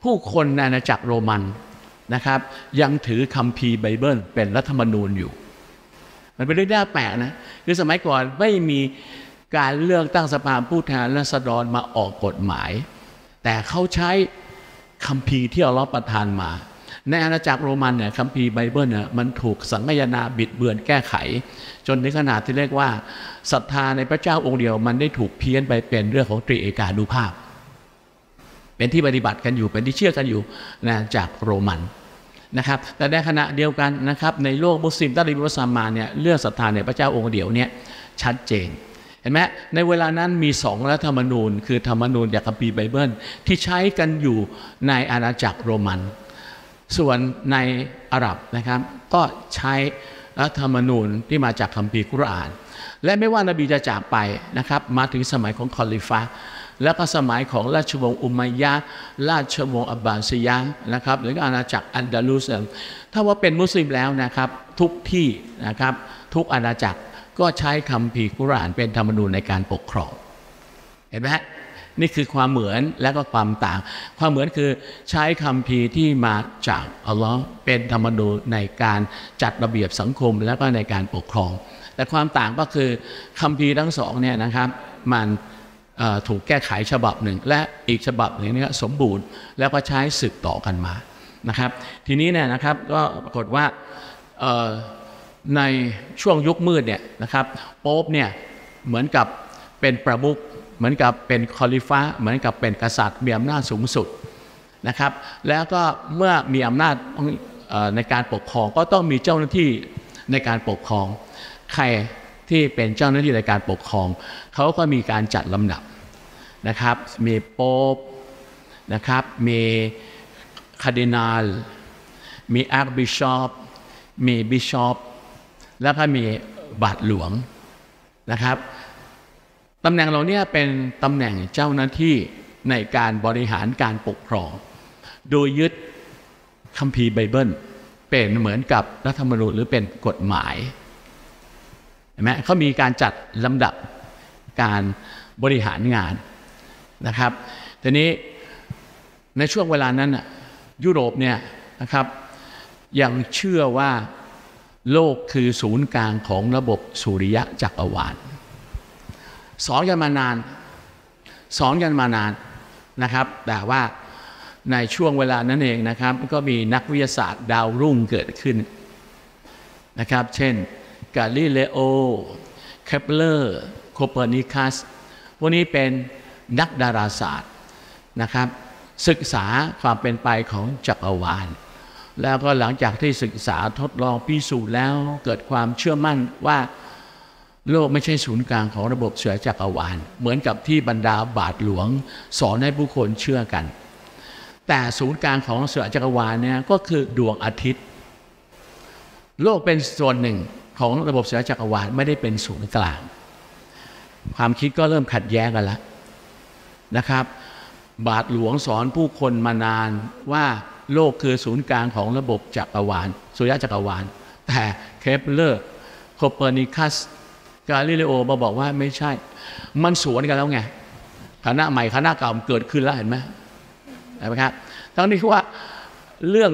ผู้คนในอาณาจักรโรมันนะครับยังถือคัมภีร์ไบเบิลเป็นรัฐธรรมนูญอยู่มันเป็นเรื่องน่าแปลกนะคือสมัยก่อนไม่มีการเลือกตั้งสภาผู้แทนราษฎรมาออกกฎหมายแต่เขาใช้คัมภีร์ที่อัลเลาะห์ประทานมาในอาณาจักรโรมันเนี่ยคัมภีร์ไบเบิลเนี่ยมันถูกสังคายนาบิดเบือนแก้ไขจนในขนาดที่เรียกว่าศรัทธาในพระเจ้าองค์เดียวมันได้ถูกเพี้ยนไปเป็นเรื่องของตรีเอกานุภาพเป็นที่ปฏิบัติกันอยู่เป็นที่เชื่อกันอยู่นะจากโรมันนะครับแต่ในขณะเดียวกันนะครับในโลกมุสลิมตั้งแต่ยุคสมัยเนี่ยเรื่องศรัทธาในพระเจ้าองค์เดียวเนี่ยชัดเจนเห็นไหมในเวลานั้นมีสองรัฐธรรมนูญคือธรรมนูญจากคัมภีร์ไบเบิลที่ใช้กันอยู่ในอาณาจักรโรมันส่วนในอาหรับนะครับก็ใช้รัฐธรรมนูญที่มาจากคัมภีร์กุรอานและไม่ว่านบีจะจากไปนะครับมาถึงสมัยของคอลิฟะห์แล้วก็สมัยของราชวงศ์อุมัยยะห์ราชวงศ์อับบาซียะห์นะครับหรืออาณาจักรอันดาลุสถ้าว่าเป็นมุสลิมแล้วนะครับทุกที่นะครับทุกอาณาจักรก็ใช้คัมภีร์กุรอานเป็นธรรมนูญในการปกครองเห็นไหมนี่คือความเหมือนและก็ความต่างความเหมือนคือใช้คัมภีร์ที่มาจากอัลลอฮ์เป็นธรรมนูญในการจัดระเบียบสังคมและก็ในการปกครองแต่ความต่างก็คือคัมภีร์ทั้งสองเนี่ยนะครับมันถูกแก้ไขฉบับหนึ่งและอีกฉบับหนึ่งนี่สมบูรณ์แล้วก็ใช้สืบต่อกันมานะครับทีนี้เนี่ยนะครับก็ปรากฏว่าในช่วงยุคมืดเนี่ยนะครับโป๊ปเนี่ยเหมือนกับเป็นประมุขเหมือนกับเป็นคอลิฟะห์เหมือนกับเป็นกษัตริย์มีอำนาจสูงสุดนะครับแล้วก็เมื่อมีอำนาจในการปกครองก็ต้องมีเจ้าหน้าที่ในการปกครองใครที่เป็นเจ้าหน้าที่ในการปกครองเขาก็มีการจัดลำดับนะครับมีโป๊ปนะครับมีคาร์ดินัลมีอาร์คบิชอปมีบิชอปแล้วก็มีบาทหลวงนะครับตำแหน่งเหล่านี้เป็นตำแหน่งเจ้าหน้าที่ในการบริหารการปกครองโดยยึดคัมภีร์ไบเบิลเป็นเหมือนกับรัฐธรรมนูญหรือเป็นกฎหมายเห็นไหมเขามีการจัดลำดับการบริหารงานนะครับทีนี้ในช่วงเวลานั้นยุโรปเนี่ยนะครับยังเชื่อว่าโลกคือศูนย์กลางของระบบสุริยะจักรวาลสอนกันมานานสอนกันมานานนะครับแต่ว่าในช่วงเวลานั้นเองนะครับก็มีนักวิทยาศาสตร์ดาวรุ่งเกิดขึ้นนะครับเช่นกาลิเลโอเคปเลอร์โคเปอร์นิคัสพวกนี้เป็นนักดาราศาสตร์นะครับศึกษาความเป็นไปของจักรวาลแล้วก็หลังจากที่ศึกษาทดลองพิสูจน์แล้วเกิดความเชื่อมั่นว่าโลกไม่ใช่ศูนย์กลางของระบบสุริยะจักรวาลเหมือนกับที่บรรดาบาทหลวงสอนให้ผู้คนเชื่อกันแต่ศูนย์กลางของสุริยะจักรวาลเนี่ยก็คือดวงอาทิตย์โลกเป็นส่วนหนึ่งของระบบสุริยะจักรวาลไม่ได้เป็นศูนย์กลางความคิดก็เริ่มขัดแย้งกันแล้วนะครับบาทหลวงสอนผู้คนมานานว่าโลกคือศูนย์กลางของระบบจักรวาลสุริยะจักรวาลแต่เคปเลอร์โคเปอร์นิคัสกาลิเลโอมาบอกว่าไม่ใช่มันสวนกันแล้วไงคณะใหม่คณะเก่าเกิดขึ้นแล้วเห็นไหมเห็นไหมครับทั้งนี้ว่าเรื่อง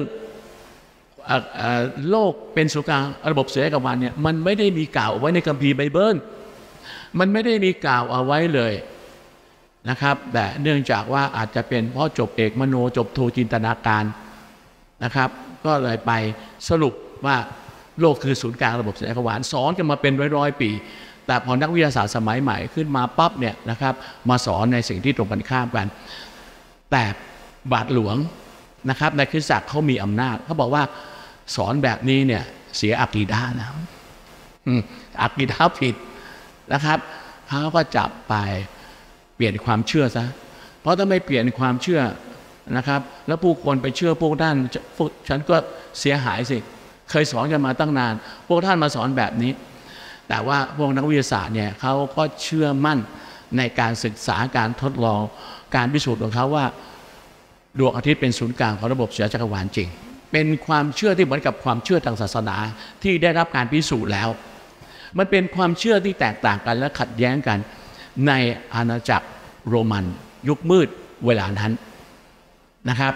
โลกเป็นศูนย์กลางระบบสุริยะจักรวาลเนี่ยมันไม่ได้มีกล่าวเอาไว้ในคัมภีร์ไบเบิลมันไม่ได้มีกล่าวเอาไว้เลยนะครับแต่เนื่องจากว่าอาจจะเป็นเพราะจบเอกมโนจบโทจินตนาการนะครับก็เลยไปสรุปว่าโลกคือศูนย์กลางระบบสุริยะจักรวาลสอนกันมาเป็นร้อยๆปีแต่พอนักวิทยาศาสตร์สมัยใหม่ขึ้นมาปั๊บเนี่ยนะครับมาสอนในสิ่งที่ตรงกันข้ามกันแต่บาทหลวงนะครับในคริสตจักรเขามีอำนาจเขาบอกว่าสอนแบบนี้เนี่ยเสียอะกีดะห์นะอะกีดะห์ผิดนะครับเขาก็จับไปเปลี่ยนความเชื่อซะเพราะถ้าไม่เปลี่ยนความเชื่อนะครับแล้วผู้คนไปเชื่อพวกท่านพวกฉันก็เสียหายสิเคยสอนกันมาตั้งนานพวกท่านมาสอนแบบนี้แต่ว่าพวกนักวิทยาศาสตร์เนี่ยเขาก็เชื่อมั่นในการศึกษาการทดลองการพิสูจน์ของเขาว่าดวงอาทิตย์เป็นศูนย์กลางของระบบสุริยะจักรวาลจริงเป็นความเชื่อที่เหมือนกับความเชื่อทางศาสนาที่ได้รับการพิสูจน์แล้วมันเป็นความเชื่อที่แตกต่างกันและขัดแย้งกันในอาณาจักรโรมันยุคมืดเวลานั้นนะครับ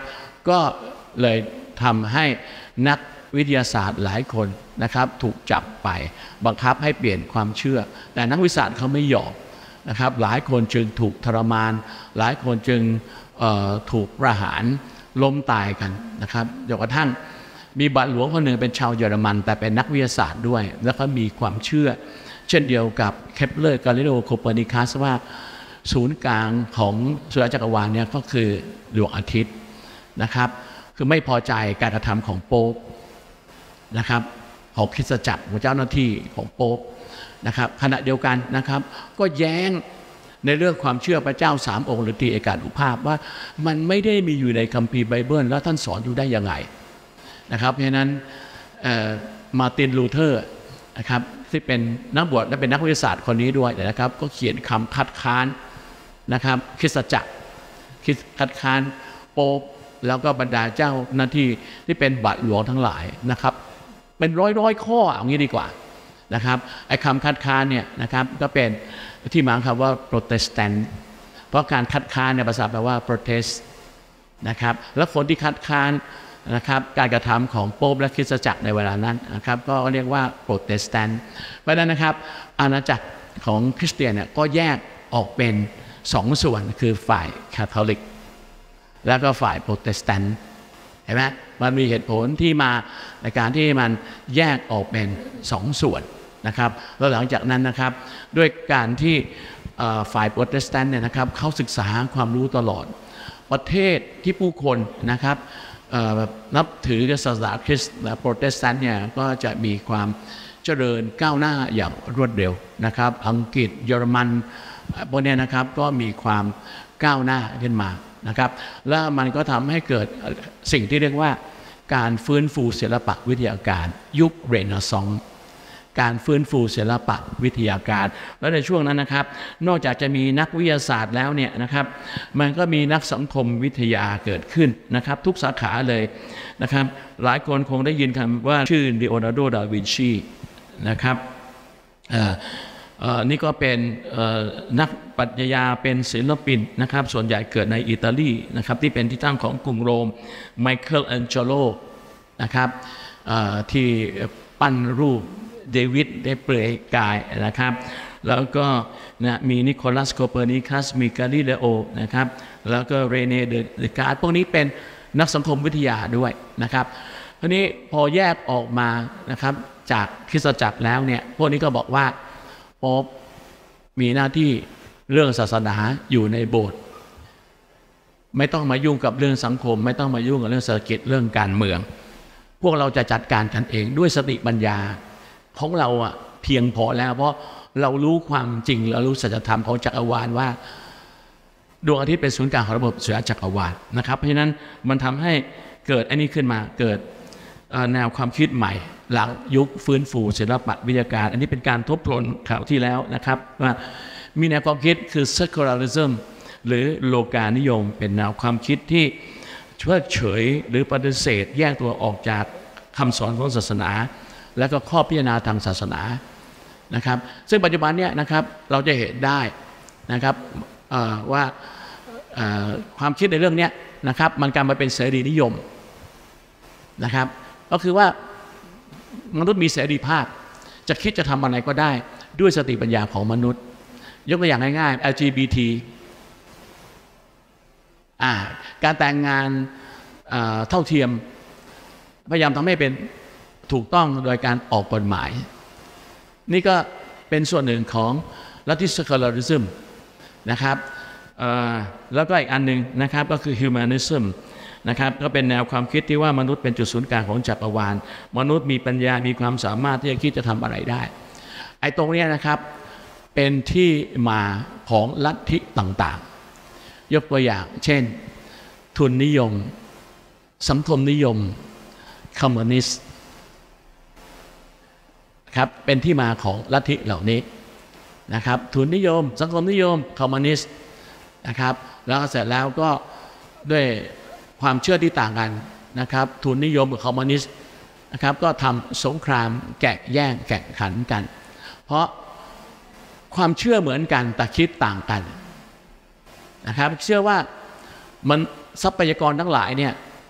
ก็เลยทำให้นักวิทยาศาสตร์หลายคนนะครับถูกจับไปบังคับให้เปลี่ยนความเชื่อแต่นักวิทยาศาสตร์เขาไม่ยอมนะครับหลายคนจึงถูกทรมานหลายคนจึงถูกประหารล้มตายกันนะครับจนกระทั่งมีบาทหลวงคนหนึ่งเป็นชาวเยอรมันแต่เป็นนักวิทยาศาสตร์ด้วยแล้วก็มีความเชื่อเช่นเดียวกับเคปเลอร์กาลิเลโอโคเปอร์นิคัสว่าศูนย์กลางของสุริยะจักรวาลเนี่ยก็คือดวงอาทิตย์นะครับคือไม่พอใจการกระทำของโป๊ปนะครับของคริสตจักรของเจ้าหน้าที่ของโป๊ปนะครับขณะเดียวกันนะครับก็แย้งในเรื่องความเชื่อพระเจ้าสามองค์หรือตรีเอกานุภาพว่ามันไม่ได้มีอยู่ในคัมภีร์ไบเบิลแล้วท่านสอนอยู่ได้ยังไงนะครับเพราะฉะนั้นมาร์ตินลูเทอร์นะครับที่เป็นนักบวชและเป็นนักวิทยาศาสตร์คนนี้ด้วยนะครับก็เขียนคำคัดค้านนะครับคริสตจักรคัดค้านโป๊ปแล้วก็บรรดาเจ้าหน้าที่ที่เป็นบาทหลวงทั้งหลายนะครับเป็นร้อยร้อยข้ออย่างนี้ดีกว่านะครับไอ้คำคัดค้านเนี่ยนะครับก็เป็นที่หมายคำว่าโปรเตสแตนต์เพราะการคัดค้านในภาษาแปลว่าโปรเตสนะครับแล้วคนที่คัดค้านนะครับการกระทำของโป๊ปและคริสตจักรในเวลานั้นนะครับก็เรียกว่าโปรเตสแตนต์เพราะฉะนั้นนะครับอาณาจักรของคริสเตียนเนี่ยก็แยกออกเป็นสองส่วนคือฝ่ายคาทอลิกแล้วก็ฝ่ายโปรเตสแตนต์เห็นไหมมันมีเหตุผลที่มาในการที่มันแยกออกเป็นสองส่วนนะครับแล้วหลังจากนั้นนะครับด้วยการที่ฝ่ายโปรเตสแตนต์เนี่ยนะครับเขาศึกษาความรู้ตลอดประเทศที่ผู้คนนะครับนับถือศาสนาคริสต์และโปรเตสแตนต์เนี่ยก็จะมีความเจริญก้าวหน้าอย่างรวดเร็วนะครับอังกฤษเยอรมันพวกนี้นะครับก็มีความก้าวหน้าขึ้นมานะครับแล้วมันก็ทำให้เกิดสิ่งที่เรียกว่าการฟื้นฟูศิลปะวิทยาการยุคเรเนซองส์การฟื้นฟูศิลปะวิทยาการแล้วในช่วงนั้นนะครับนอกจากจะมีนักวิทยาศาสตร์แล้วเนี่ยนะครับมันก็มีนักสังคมวิทยาเกิดขึ้นนะครับทุกสาขาเลยนะครับหลายคนคงได้ยินคำว่าชื่อลีโอนาร์โด ดาวินชีนะครับนี่ก็เป็นนักปรัชญาเป็นศิลปินนะครับส่วนใหญ่เกิดในอิตาลีนะครับที่เป็นที่ตั้งของกรุงโรมไมเคิลแองเจโลนะครับที่ปั้นรูปเดวิดได้เปลือยกายนะครับแล้วก็นะมีนิโคลัสโคเปอร์นิคัสมีกาลิเลโอนะครับแล้วก็เรเน่เดเดกาสพวกนี้เป็นนักสังคมวิทยาด้วยนะครับทีนี้พอแยกออกมานะครับจากคริสตจักรแล้วเนี่ยพวกนี้ก็บอกว่าโป๊ปมีหน้าที่เรื่องศาสนาอยู่ในโบสถ์ไม่ต้องมายุ่งกับเรื่องสังคมไม่ต้องมายุ่งกับเรื่องเศรษฐกิจเรื่องการเมืองพวกเราจะจัดการกันเองด้วยสติปัญญาของเราอะเพียงพอแล้วเพราะเรารู้ความจริงเรารู้สัจธรรมของจักรวาลว่าดวงอาทิตย์เป็นศูนย์กลางของระบบสุริยะจักรวาลนะครับเพราะฉะนั้นมันทำให้เกิดอันนี้ขึ้นมาเกิดแนวความคิดใหม่หลังยุคฟื้นฟูศิลปะวิทยาการอันนี้เป็นการทบทวนข่าวที่แล้วนะครับว่ามีแนวความคิดคือ secularism หรือโลกานิยมเป็นแนวความคิดที่เพิกเฉยหรือปฏิเสธแยกตัวออกจากคำสอนของศาสนาและก็ข้อพิจารณาทางศาสนานะครับซึ่งปัจจุบันเนี่ยนะครับเราจะเห็นได้นะครับว่าความคิดในเรื่องนี้นะครับมันกลายมาเป็นเสรีนิยมนะครับก็คือว่ามนุษย์มีเสรีภาพจะคิดจะทำอะไรก็ได้ด้วยสติปัญญาของมนุษย์ยกตัวอย่างง่ายๆ แอล จี บี ที อ่าการแต่งงานเท่าเทียมพยายามทำให้เป็นถูกต้องโดยการออกกฎหมายนี่ก็เป็นส่วนหนึ่งของลัทธิ secularism นะครับแล้วก็อีกอันหนึ่งนะครับก็คือ humanism นะครับก็เป็นแนวความคิดที่ว่ามนุษย์เป็นจุดศูนย์กลางของจักรวาลมนุษย์มีปัญญามีความสามารถที่จะคิดจะทำอะไรได้ไอ้ตรงนี้นะครับเป็นที่มาของลัทธิต่างๆยกตัวอย่างเช่นทุนนิยมสังคมนิยมคอมมิวนิสต์ครับเป็นที่มาของลัทธิเหล่านี้นะครับทุนนิยมสังคมนิยมคอมมิวนิสต์นะครับแล้วเสร็จแล้วก็ด้วยความเชื่อที่ต่างกันนะครับทุนนิยมกับคอมมิวนิสต์นะครับก็ทำสงครามแกะแย่งแข่งขันกันเพราะความเชื่อเหมือนกันแต่คิดต่างกันนะครับเชื่อว่ามันทรัพยากรทั้งหลายเนี่ย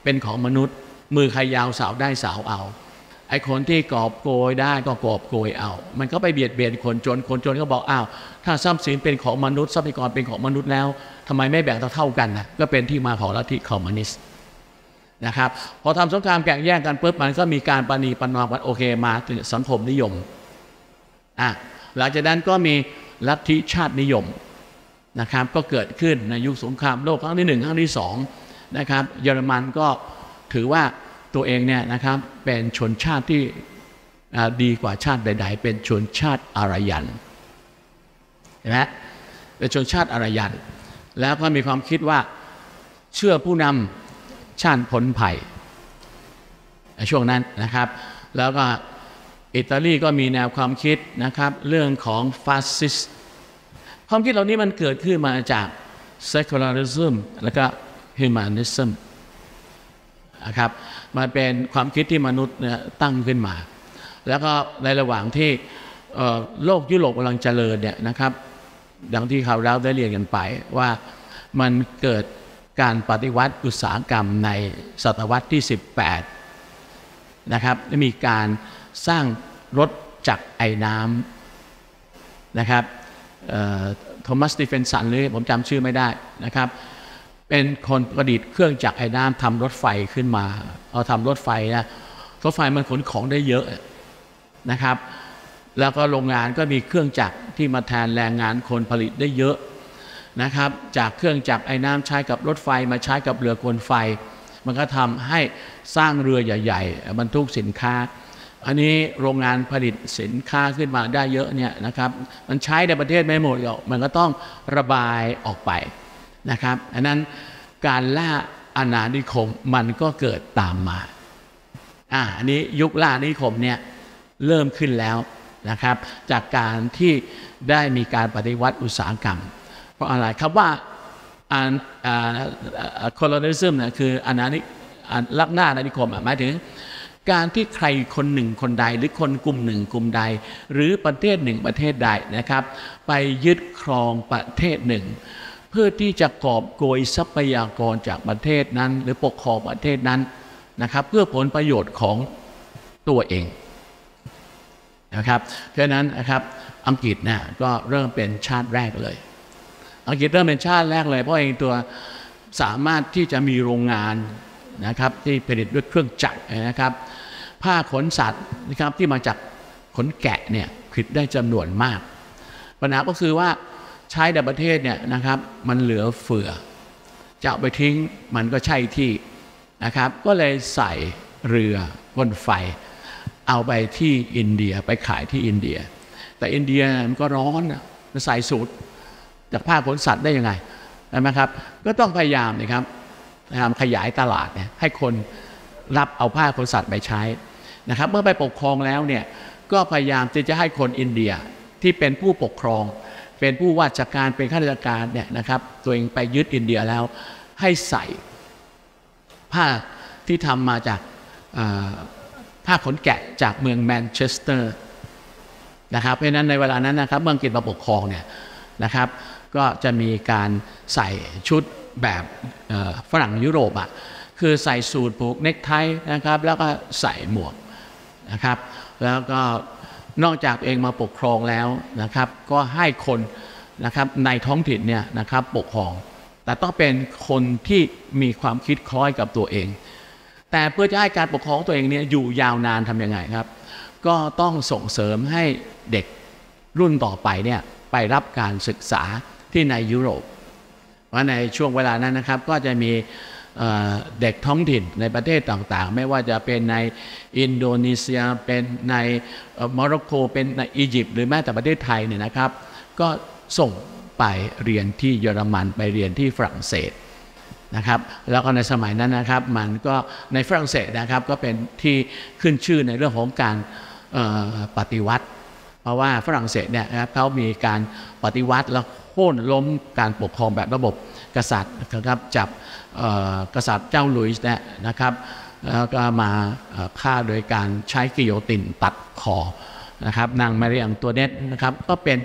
เป็นของมนุษย์มือใครยาวสาวได้สาวเอาไอ้คนที่กอบโกยได้ก็กอบโกยเอามันก็ไปเบียดเบียนคนจนคนจนก็บอกอ้าวถ้าทรัพย์สินเป็นของมนุษย์ทรัพยากรเป็นของมนุษย์แล้วทำไมไม่แบ่งเท่าๆกันนะก็เป็นที่มาของลัทธิคอมมิวนิสต์นะครับพอทำสงครามแข่งแย่งกันปุ๊บมันก็มีการปณีประนอมกันโอเคมาถึงสังคมนิยมอ่ะหลังจากนั้นก็มีลัทธิชาตินิยมนะครับก็เกิดขึ้นในยุคสงครามโลกครั้งที่หนึ่งครั้งที่สองนะครับเยอรมันก็ถือว่าตัวเองเนี่ยนะครับเป็นชนชาติที่ดีกว่าชาติใดๆเป็นชนชาติอารยันเห็นไหมเป็นชนชาติอารยันแล้วก็มีความคิดว่าเชื่อผู้นำชาติพ้นภัยในช่วงนั้นนะครับแล้วก็อิตาลีก็มีแนวความคิดนะครับเรื่องของฟาสซิสต์ความคิดเหล่านี้มันเกิดขึ้นมาจาก secularism แล้วก็ humanism นะครับมันเป็นความคิดที่มนุษย์เนี่ยตั้งขึ้นมาแล้วก็ในระหว่างที่โลกยุโรปกำลังเจริญเนี่ยนะครับดังที่ข่าวเราได้เรียนกันไปว่ามันเกิดการปฏิวัติอุตสาหกรรมในศตวรรษที่สิบแปดนะครับมีการสร้างรถจักรไอน้ำนะครับโทมัสสตีเฟนสันหรือผมจำชื่อไม่ได้นะครับเป็นคนประดิษฐ์เครื่องจักรไอ้น้ำทำรถไฟขึ้นมาเอาทำรถไฟนะรถไฟมันขนของได้เยอะนะครับแล้วก็โรงงานก็มีเครื่องจักรที่มาแทนแรงงานคนผลิตได้เยอะนะครับจากเครื่องจักรไอ้น้ำใช้กับรถไฟมาใช้กับเรือกลไฟมันก็ทำให้สร้างเรือใหญ่ๆบรรทุกสินค้าอันนี้โรงงานผลิตสินค้าขึ้นมาได้เยอะเนี่ยนะครับมันใช้ในประเทศไม่หมดหรอกมันก็ต้องระบายออกไปนะครับอันนั้นการล่าอาณานิคมมันก็เกิดตามมาอ่าอันนี้ยุคล่าอาณานิคมเนี่ยเริ่มขึ้นแล้วนะครับจากการที่ได้มีการปฏิวัติอุตสาหกรรมเพราะอะไรครับว่าอ่าอ่า colonialism เนี่ยคืออาณานิลักหน้าอาณานิคมหมายถึงการที่ใครคนหนึ่งคนใดหรือคนกลุ่มหนึ่งกลุ่มใดหรือประเทศหนึ่งประเทศใดนะครับไปยึดครองประเทศหนึ่งเพื่อที่จะกอบโกยทรัพยากรจากประเทศนั้นหรือปกครองประเทศนั้นนะครับเพื่อผลประโยชน์ของตัวเองนะครับเพราะนั้นนะครับอังกฤษเนี่ยก็เริ่มเป็นชาติแรกเลยอังกฤษเริ่มเป็นชาติแรกเลยเพราะเองตัวสามารถที่จะมีโรงงานนะครับที่ผลิตด้วยเครื่องจักรนะครับผ้าขนสัตว์นะครับที่มาจากขนแกะเนี่ยผลิตได้จำนวนมากปัญหาก็คือว่าใช้ในประเทศเนี่ยนะครับมันเหลือเฟือจะเอาไปทิ้งมันก็ใช่ที่นะครับก็เลยใส่เรือบนไฟเอาไปที่อินเดียไปขายที่อินเดียแต่อินเดียมันก็ร้อนจะใส่สูตรจากผ้าขนสัตว์ได้ยังไงใช่ไหมครับก็ต้องพยายามนะครับพยายามขยายตลาดเนี่ยให้คนรับเอาผ้าขนสัตว์ไปใช้นะครับเมื่อไปปกครองแล้วเนี่ยก็พยายามที่จะให้คนอินเดียที่เป็นผู้ปกครองเป็นผู้ว่าราชการเป็นข้าราชการเนี่ยนะครับตัวเองไปยึดอินเดียแล้วให้ใส่ผ้าที่ทำมาจากผ้าขนแกะจากเมืองแมนเชสเตอร์นะครับเพราะฉะนั้นในเวลานั้นนะครับเมื่ออังกฤษมาปกครองเนี่ยนะครับก็จะมีการใส่ชุดแบบฝรั่งยุโรปอ่ะคือใส่สูทผูกเนคไทนะครับแล้วก็ใส่หมวกนะครับแล้วก็นอกจากเองมาปกครองแล้วนะครับก็ให้คนนะครับในท้องถิ่นเนี่ยนะครับปกครองแต่ต้องเป็นคนที่มีความคิดคล้อยกับตัวเองแต่เพื่อจะให้การปกครองตัวเองเนี่ยอยู่ยาวนานทำยังไงครับก็ต้องส่งเสริมให้เด็กรุ่นต่อไปเนี่ยไปรับการศึกษาที่ในยุโรปว่าในช่วงเวลานั้นนะครับก็จะมีเด็กท้องถิ่นในประเทศต่างๆไม่ว่าจะเป็นในอินโดนีเซียเป็นในโมร็อกโกเป็นในอียิปต์หรือแม้แต่ประเทศไทยเนี่ยนะครับก็ส่งไปเรียนที่เยอรมันไปเรียนที่ฝรั่งเศสนะครับแล้วก็ในสมัยนั้นนะครับมันก็ในฝรั่งเศสนะครับก็เป็นที่ขึ้นชื่อในเรื่องของการปฏิวัติเพราะว่าฝรั่งเศสเนี่ยนะครับเขามีการปฏิวัติแล้วโค่นล้มการปกครองแบบระบบกษัตริย์นะครับจับกษัตริย์เจ้าหลุยส์เนี่ยนะครับแล้วก็มาฆ่าโดยการใช้กิโยตินตัดคอนะครับนางมารีอังตัวเนตนะครับก็เป็น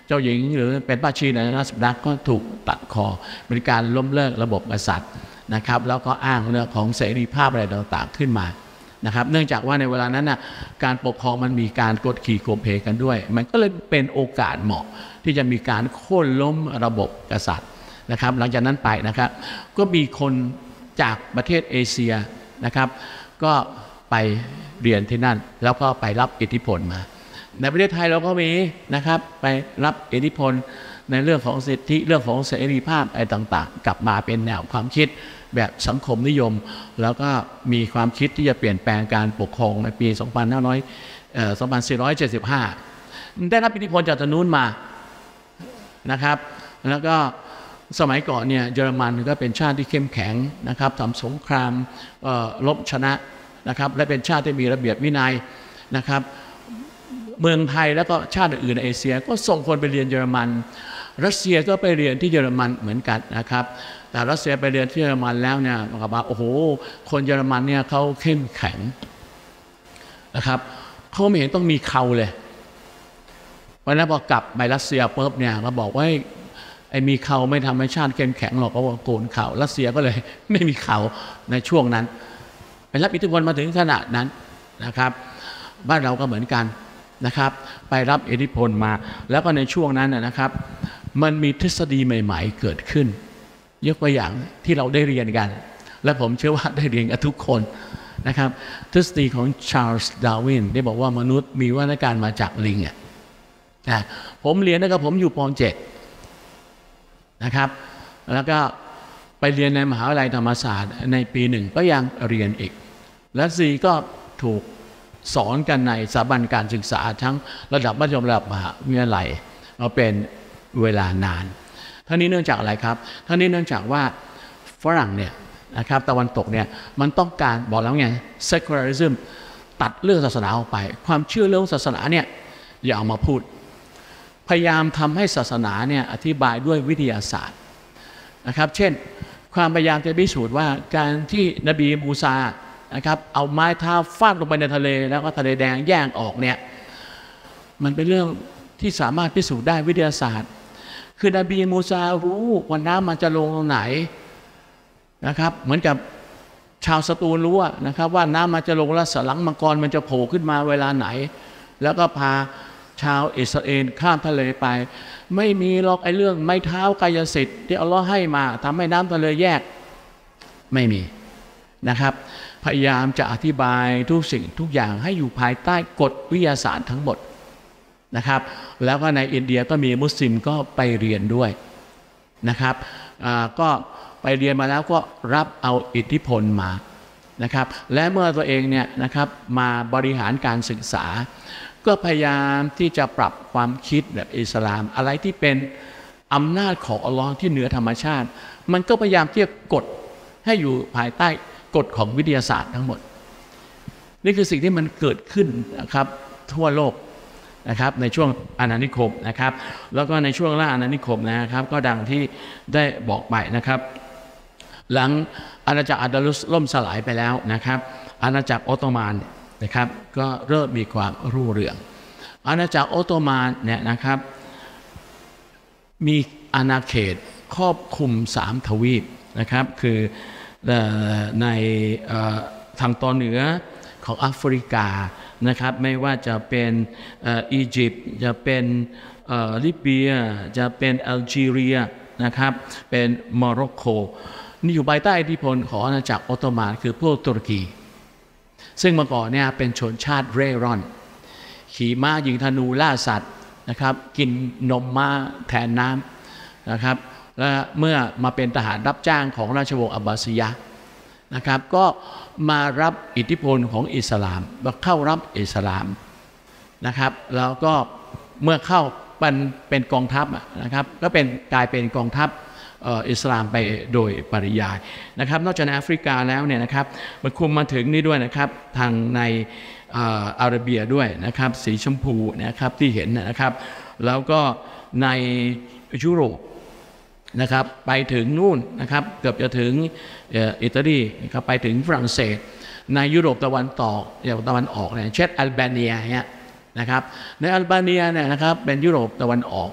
เจ้าหญิงหรือเป็นป้าชีในราชสำนักก็ถูกตัดคอเป็นการล้มเลิกระบบกษัตริย์นะครับแล้วก็อ้างเรื่องของเสรีภาพอะไรต่างๆขึ้นมานะครับเนื่องจากว่าในเวลานั้นนะการปกครองมันมีการกดขี่ข่มเหงกันด้วยมันก็เลยเป็นโอกาสเหมาะที่จะมีการโค่นล้มระบบกษัตริย์นะครับหลังจากนั้นไปนะครับก็มีคนจากประเทศเอเชียนะครับก็ไปเรียนที่นั่นแล้วก็ไปรับอิทธิพลมาในประเทศไทยเราก็มีนะครับไปรับอิทธิพลในเรื่องของสิทธิเรื่องของเสรีภาพอะไรต่างๆกลับมาเป็นแนวความคิดแบบสังคมนิยมแล้วก็มีความคิดที่จะเปลี่ยนแปลงการปกครองในปี สองพันห้าร้อย เอ่อ สองพันสี่ร้อยเจ็ดสิบห้า ได้รับอิทธิพลจากทางนู้นมานะครับแล้วก็สมัยก่อนเนี่ยเยอรมันก็เป็นชาติที่เข้มแข็งนะครับทำสงครามรบชนะนะครับและเป็นชาติที่มีระเบียบวินัยนะครับเมืองไทยแล้วก็ชาติอื่นในเอเชียก็ส่งคนไปเรียนเยอรมันรัสเซียก็ไปเรียนที่เยอรมันเหมือนกันนะครับแต่รัสเซียไปเรียนที่เยอรมันแล้วเนี่ยบอกว่าโอ้โหคนเยอรมันเนี่ยเขาเข้มแข็งนะครับเขาไม่เห็นต้องมีเขาเลยวันนั้นพอกลับไปรัสเซียปุ๊บเนี่ยก็บอกว่าไอ้มีเขาไม่ทำให้ชาติเข้มแข็งหรอกก็ว่าโกนเขารัสเซียก็เลยไม่มีเขาในช่วงนั้นไปรับอิทธิพลมาถึงขนาดนั้นนะครับบ้านเราก็เหมือนกันนะครับไปรับอิทธิพลมาแล้วก็ในช่วงนั้นนะครับมันมีทฤษฎีใหม่ๆเกิดขึ้นยกตัวอย่างที่เราได้เรียนกันและผมเชื่อว่าได้เรียนกันทุกคนนะครับทฤษฎีของชาร์ลส์ดาร์วินได้บอกว่ามนุษย์มีวัฒนาการมาจากลิงอ่ะนะผมเรียนนะครับผมอยู่ป.เจ็ดนะครับแล้วก็ไปเรียนในมหาวิทยาลัยธรรมศาสตร์ในปีหนึ่งก็ยังเรียนอีกและสี่ก็ถูกสอนกันในสถาบันการศึกษาทั้งระดับมัธยมระดับมหาวิทยาลัยมาเป็นเวลานานทั้งนี้เนื่องจากอะไรครับทั้งนี้เนื่องจากว่าฝรั่งเนี่ยนะครับตะวันตกเนี่ยมันต้องการบอกแล้วไง secularism ตัดเรื่องศาสนาออกไปความเชื่อเรื่องศาสนาเนี่ยอย่าเอามาพูดพยายามทำให้ศาสนาเนี่ยอธิบายด้วยวิทยาศาสตร์นะครับเช่นความพยายามจะพิสูจน์ว่าการที่นบีมูซานะครับเอาไม้เท้าฟาดลงไปในทะเลแล้วก็ทะเลแดงแยกออกเนี่ยมันเป็นเรื่องที่สามารถพิสูจน์ได้วิทยาศาสตร์คือนบีมูซารู้ว่าน้ำมันจะลงตรงไหนนะครับเหมือนกับชาวสตูลรู้นะครับว่าน้ำมันจะลงแล้วสลังมังกรมันจะโผล่ขึ้นมาเวลาไหนแล้วก็พาชาวอิสราเอลข้ามทะเลไปไม่มีหรอกไอ้เรื่องไม้เท้ากายสิทธิ์ที่อัลลอฮ์ให้มาทำให้น้ำทะเลแยกไม่มีนะครับพยายามจะอธิบายทุกสิ่งทุกอย่างให้อยู่ภายใต้กฎวิทยาศาสตร์ทั้งหมดนะครับแล้วก็ในอินเดียก็มีมุสลิมก็ไปเรียนด้วยนะครับก็ไปเรียนมาแล้วก็รับเอาอิทธิพลมานะครับและเมื่อตัวเองเนี่ยนะครับมาบริหารการศึกษาก็พยายามที่จะปรับความคิดแบบอิสลามอะไรที่เป็นอำนาจของอัลลอฮ์ที่เหนือธรรมชาติมันก็พยายามที่จะกดให้อยู่ภายใต้กฎของวิทยาศาสตร์ทั้งหมดนี่คือสิ่งที่มันเกิดขึ้นนะครับทั่วโลกนะครับในช่วงอาณานิคมนะครับแล้วก็ในช่วงล่าอาณานิคมนะครับก็ดังที่ได้บอกไปนะครับหลังอาณาจักรอันดาลุสล่มสลายไปแล้วนะครับอาณาจักรออตโตมันนะครับก็เริ่มมีความรุ่งเรืองอาณาจักรออตโตมันเนี่ยนะครับมีอาณาเขตครอบคลุมสามทวีปนะครับคือในทางตอนเหนือของแอฟริกานะครับไม่ว่าจะเป็นอียิปต์จะเป็นลิเบียจะเป็นแอลจีเรียนะครับเป็นโมร็อกโกนี่อยู่ภายใต้อิทธิพลของอาณาจักรออตโตมันคือพวกตุรกีซึ่งเมื่อก่อนเนี่ยเป็นชนชาติเร่ร่อนขี่ม้ายิงธนูล่าสัตว์นะครับกินนมม้าแทนน้ำนะครับและเมื่อมาเป็นทหารรับจ้างของราชวงศ์อับบาซียะห์นะครับก็มารับอิทธิพลของอิสลามมาเข้ารับอิสลามนะครับแล้วก็เมื่อเข้าเป็นเป็นกองทัพนะครับก็เป็นกลายเป็นกองทัพอิสลามไปโดยปริยายนะครับนอกจากในแอฟริกาแล้วเนี่ยนะครับมันคุมมาถึงนี่ด้วยนะครับทางในอาระเบียด้วยนะครับสีชมพูนะครับที่เห็นนะครับแล้วก็ในยุโรปนะครับไปถึงนู่นนะครับเกือบจะถึงอิตาลีนะครับไปถึงฝรั่งเศสในยุโรปตะวันตกอย่างตะวันออกเนี่ยเช่นอัลเบเนียเนี่ยนะครับในอัลเบเนียเนี่ยนะครับเป็นยุโรปตะวันออก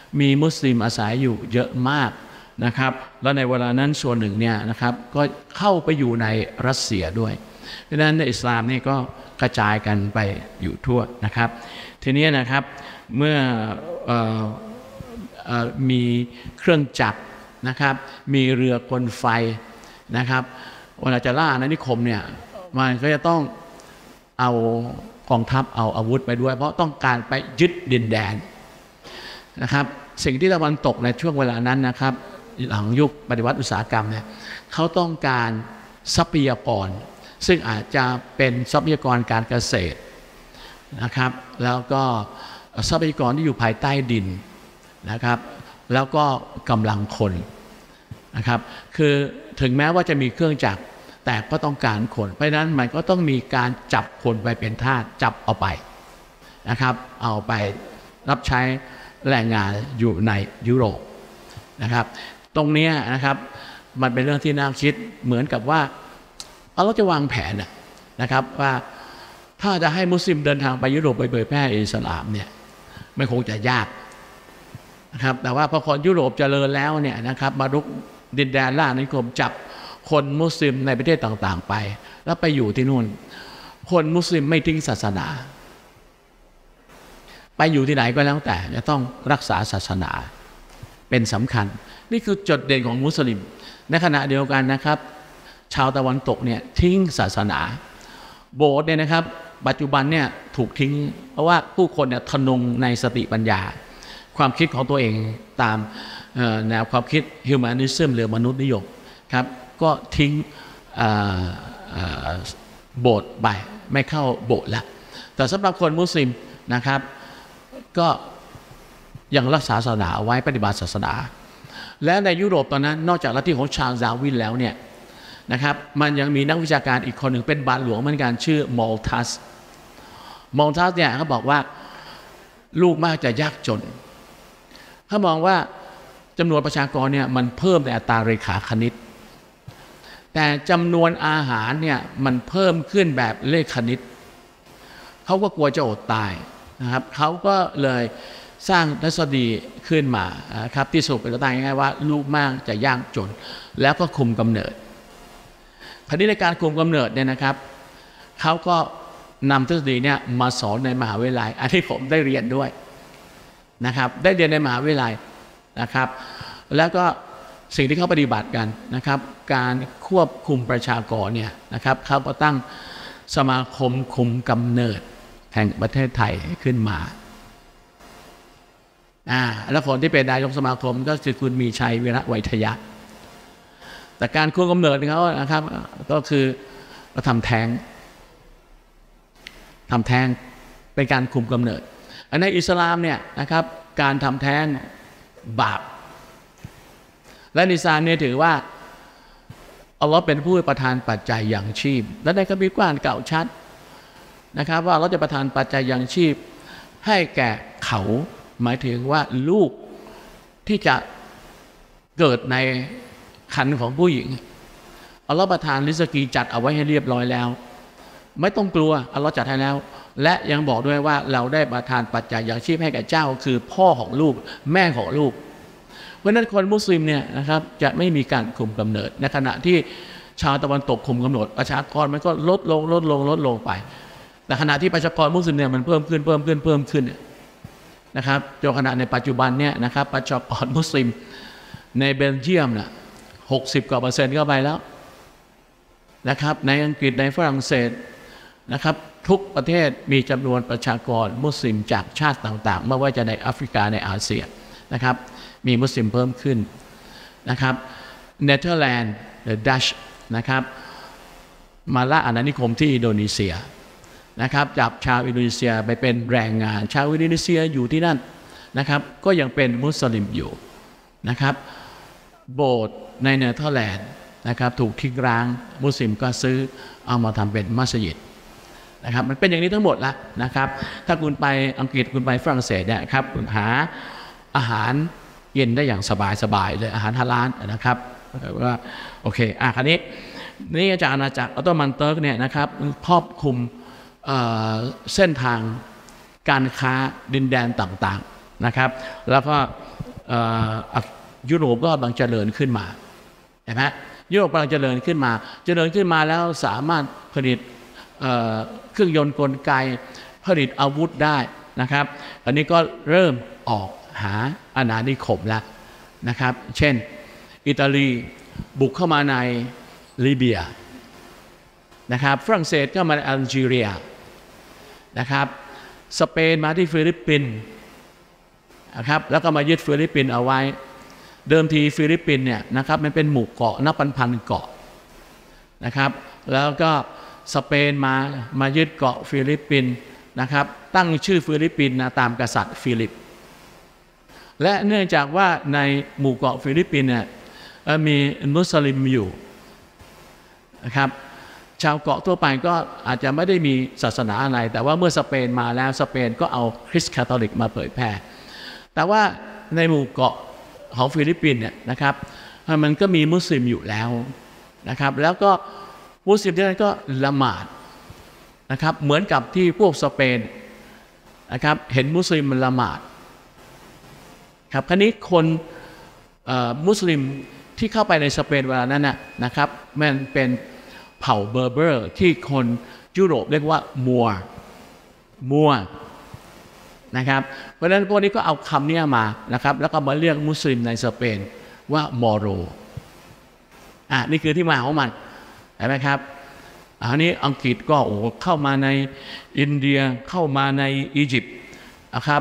มีมุสลิมอาศัยอยู่เยอะมากนะครับแล้วในเวลานั้นส่วนหนึ่งเนี่ยนะครับก็เข้าไปอยู่ในรัสเซียด้วยดังนั้นในอิสลามนี่ก็กระจายกันไปอยู่ทั่วนะครับทีนี้นะครับเมื่อเอ่อเอ่อมีเครื่องจักรนะครับมีเรือกลไฟนะครับเวลาจะล่าอาณานิคมเนี่ยมันก็จะต้องเอากองทัพเอาอาวุธไปด้วยเพราะต้องการไปยึดดินแดนนะครับสิ่งที่ตะวันตกในช่วงเวลานั้นนะครับหลังยุคปฏิวัติอุตสาหกรรมเนี่ยเขาต้องการทรัพยากรซึ่งอาจจะเป็นทรัพยากรการเกษตรนะครับแล้วก็ทรัพยากรที่อยู่ภายใต้ดินนะครับแล้วก็กำลังคนนะครับคือถึงแม้ว่าจะมีเครื่องจักรแต่ก็ต้องการคนเพราะฉะนั้นมันก็ต้องมีการจับคนไปเป็นทาสจับเอาไปนะครับเอาไปรับใช้แรงงานอยู่ในยุโรปนะครับตรงนี้นะครับมันเป็นเรื่องที่น่าคิดเหมือนกับว่าเราจะวางแผนนะครับว่าถ้าจะให้มุสลิมเดินทางไปยุโรปไปเผยแพร่อิสลามเนี่ยไม่คงจะยากนะครับแต่ว่าพอคนยุโรปเจริญแล้วเนี่ยนะครับมารุกดินแดนล่าอาณานิคมจับคนมุสลิมในประเทศต่างๆไปแล้วไปอยู่ที่นู่นคนมุสลิมไม่ทิ้งศาสนาไปอยู่ที่ไหนก็แล้วแต่จะต้องรักษาศาสนาเป็นสำคัญนี่คือจุดเด่นของมุสลิมในขณะเดียวกันนะครับชาวตะวันตกเนี่ยทิ้งศาสนาโบสถ์เนี่ยนะครับปัจจุบันเนี่ยถูกทิ้งเพราะว่าผู้คนเนี่ยทะนงในสติปัญญาความคิดของตัวเองตามแนวความคิดฮิวแมนิซึมหรือมนุษยนิยมครับก็ทิ้งโบสถ์ไปไม่เข้าโบสถ์แล้วแต่สำหรับคนมุสลิมนะครับก็ยังรักษาศาสนาไว้ปฏิบัติศาสนาและในยุโรปตอนนั้นนอกจากลัทธิของชาร์ลส์ดาร์วินแล้วเนี่ยนะครับมันยังมีนักวิชาการอีกคนหนึ่งเป็นบาทหลวงเหมือนกันชื่อมอลทัสมอลทัสเนี่ยเขาบอกว่าลูกมากจะยากจนเขามองว่าจำนวนประชากรเนี่ยมันเพิ่มในอัตราเรขาคณิตแต่จำนวนอาหารเนี่ยมันเพิ่มขึ้นแบบเลขคณิตเขาก็กลัวจะอดตายนะครับเขาก็เลยสร้างทฤษฎีขึ้นมาครับที่สรุปเป็นตัวง่ายๆว่าลูกมากจะยากจนแล้วก็คุมกำเนิดคราวนี้ในการคุมกำเนิดเนี่ยนะครับเขาก็นำทฤษฎีเนี่ยมาสอนในมหาวิทยาลัยอันที่ผมได้เรียนด้วยนะครับได้เรียนในมหาวิทยาลัยนะครับแล้วก็สิ่งที่เขาปฏิบัติกันนะครับการควบคุมประชากรเนี่ยนะครับเขาก็ตั้งสมาคมคุมกำเนิดแห่งประเทศไทยขึ้นมาอ่าแล้วคนที่เป็นนายกสมาคมก็คือคุณมีชัยวีระไวทยะแต่การคุมกำเนิดเขานะครับก็คือเราทำแท้งทำแท้งเป็นการคุมกำเนิดในอิสลามเนี่ยนะครับการทำแท้งบาปและอิสลามเนี่ยถือว่าอัลลอฮ์เป็นผู้ประทานปัจจัยอย่างชีพและในคัมภีร์กุรอานกล่าวชัดนะครับว่าเราจะประทานปัจจัยอย่างชีพให้แก่เขาหมายถึงว่าลูกที่จะเกิดในครรภ์ของผู้หญิงอัลลอฮ์ประทานริสกีจัดเอาไว้ให้เรียบร้อยแล้วไม่ต้องกลัวอัลลอฮ์จัดให้แล้วและยังบอกด้วยว่าเราได้ประทานปัจจัยอย่างชีพให้แก่เจ้าคือพ่อของลูกแม่ของลูกเพราะนั้นคนมุสลิมเนี่ยนะครับจะไม่มีการคุมกำเนิดในขณะที่ชาวตะวันตกคุมกำเนิดประชากรมันก็ลดลงลดลงลดลงไปแต่ขณะที่ประชากรมุสลิมเนี่ยมันเพิ่มขึ้นเพิ่มขึ้นเพิ่มขึ้นนะครับจนขณะในปัจจุบันเนี่ยนะครับประชากรมุสลิมในเบลเยียมน่ะหกสิบกว่าเปอร์เซ็นต์เข้าไปแล้วนะครับในอังกฤษในฝรั่งเศสนะครับทุกประเทศมีจำนวนประชากรมุสลิมจากชาติต่างๆไม่ว่าจะในแอฟริกาในอาเซียนะครับมีมุสลิมเพิ่มขึ้นนะครับเนเธอร์แลนด์หรือดัชนะครับมาล่าอาณานิคมที่อินโดนีเซียนะครับจับชาวอินโดนีเซียไปเป็นแรงงานชาวอินโดนีเซียอยู่ที่นั่นนะครับก็ยังเป็นมุสลิมอยู่นะครับโบสถ์ในเนเธอร์แลนด์นะครับถูกทิ้งร้างมุสลิมก็ซื้อเอามาทำเป็นมัสยิดนะครับมันเป็นอย่างนี้ทั้งหมดละนะครับถ้าคุณไปอังกฤษคุณไปฝรั่งเศสเนี่ยครับคุณหาอาหารเย็นได้อย่างสบายๆเลยอาหารฮาลาลนะครับว่าโอเคอ่ะคราวนี้นี่จากอาณาจักรออตโตมันเติร์กเนี่ยนะครับครอบคลุมเส้นทางการค้าดินแดนต่างๆนะครับแล้วก็ยุโรปก็กำลังเจริญขึ้นมาเห็นไหมยุโรปกำลังเจริญขึ้นมาเจริญขึ้นมาแล้วสามารถผลิตเครื่องยนต์กลไกผลิตอาวุธได้นะครับอันนี้ก็เริ่มออกหาอาณานิคมแล้วนะครับเช่นอิตาลีบุกเข้ามาในลิเบียนะครับฝรั่งเศสก็มาในอัลจีเรียนะครับสเปนมาที่ฟิลิปปินส์นะครับแล้วก็มายึดฟิลิปปินส์เอาไว้เดิมทีฟิลิปปินส์เนี่ยนะครับมันเป็นหมู่เกาะนับพันๆเกาะนะครับแล้วก็สเปนมามายึดเกาะฟิลิปปินส์นะครับตั้งชื่อฟิลิปปินส์นะตามกษัตริย์ฟิลิปและเนื่องจากว่าในหมู่เกาะฟิลิปปินส์เนี่ยมีมุสลิมอยู่นะครับชาวเกาะทั่วไปก็อาจจะไม่ได้มีศาสนาอะไรแต่ว่าเมื่อสเปนมาแล้วสเปนก็เอาคริสต์คาทอลิกมาเผยแพร่แต่ว่าในหมู่เกาะของฟิลิปปินส์เนี่ยนะครับมันก็มีมุสลิมอยู่แล้วนะครับแล้วก็มุสลิมที่นั่นก็ละหมาดนะครับเหมือนกับที่พวกสเปนนะครับเห็นมุสลิมมันละหมาดครับคราวนี้คนมุสลิมที่เข้าไปในสเปนเวลานั้นนะนะครับมันเป็นเผ่าเบอร์เบอร์ที่คนยุโรปเรียกว่ามัวมัวนะครับเพราะฉะนั้นพวกนี้ก็เอาคำนี้มานะครับแล้วก็มาเรียกมุสลิมในสเปนว่ามอโรอ่ะนี่คือที่มาของมันเห็นไหมครับอันนี้อังกฤษก็โอ้เข้ามาในอินเดียเข้ามาในอียิปต์นะครับ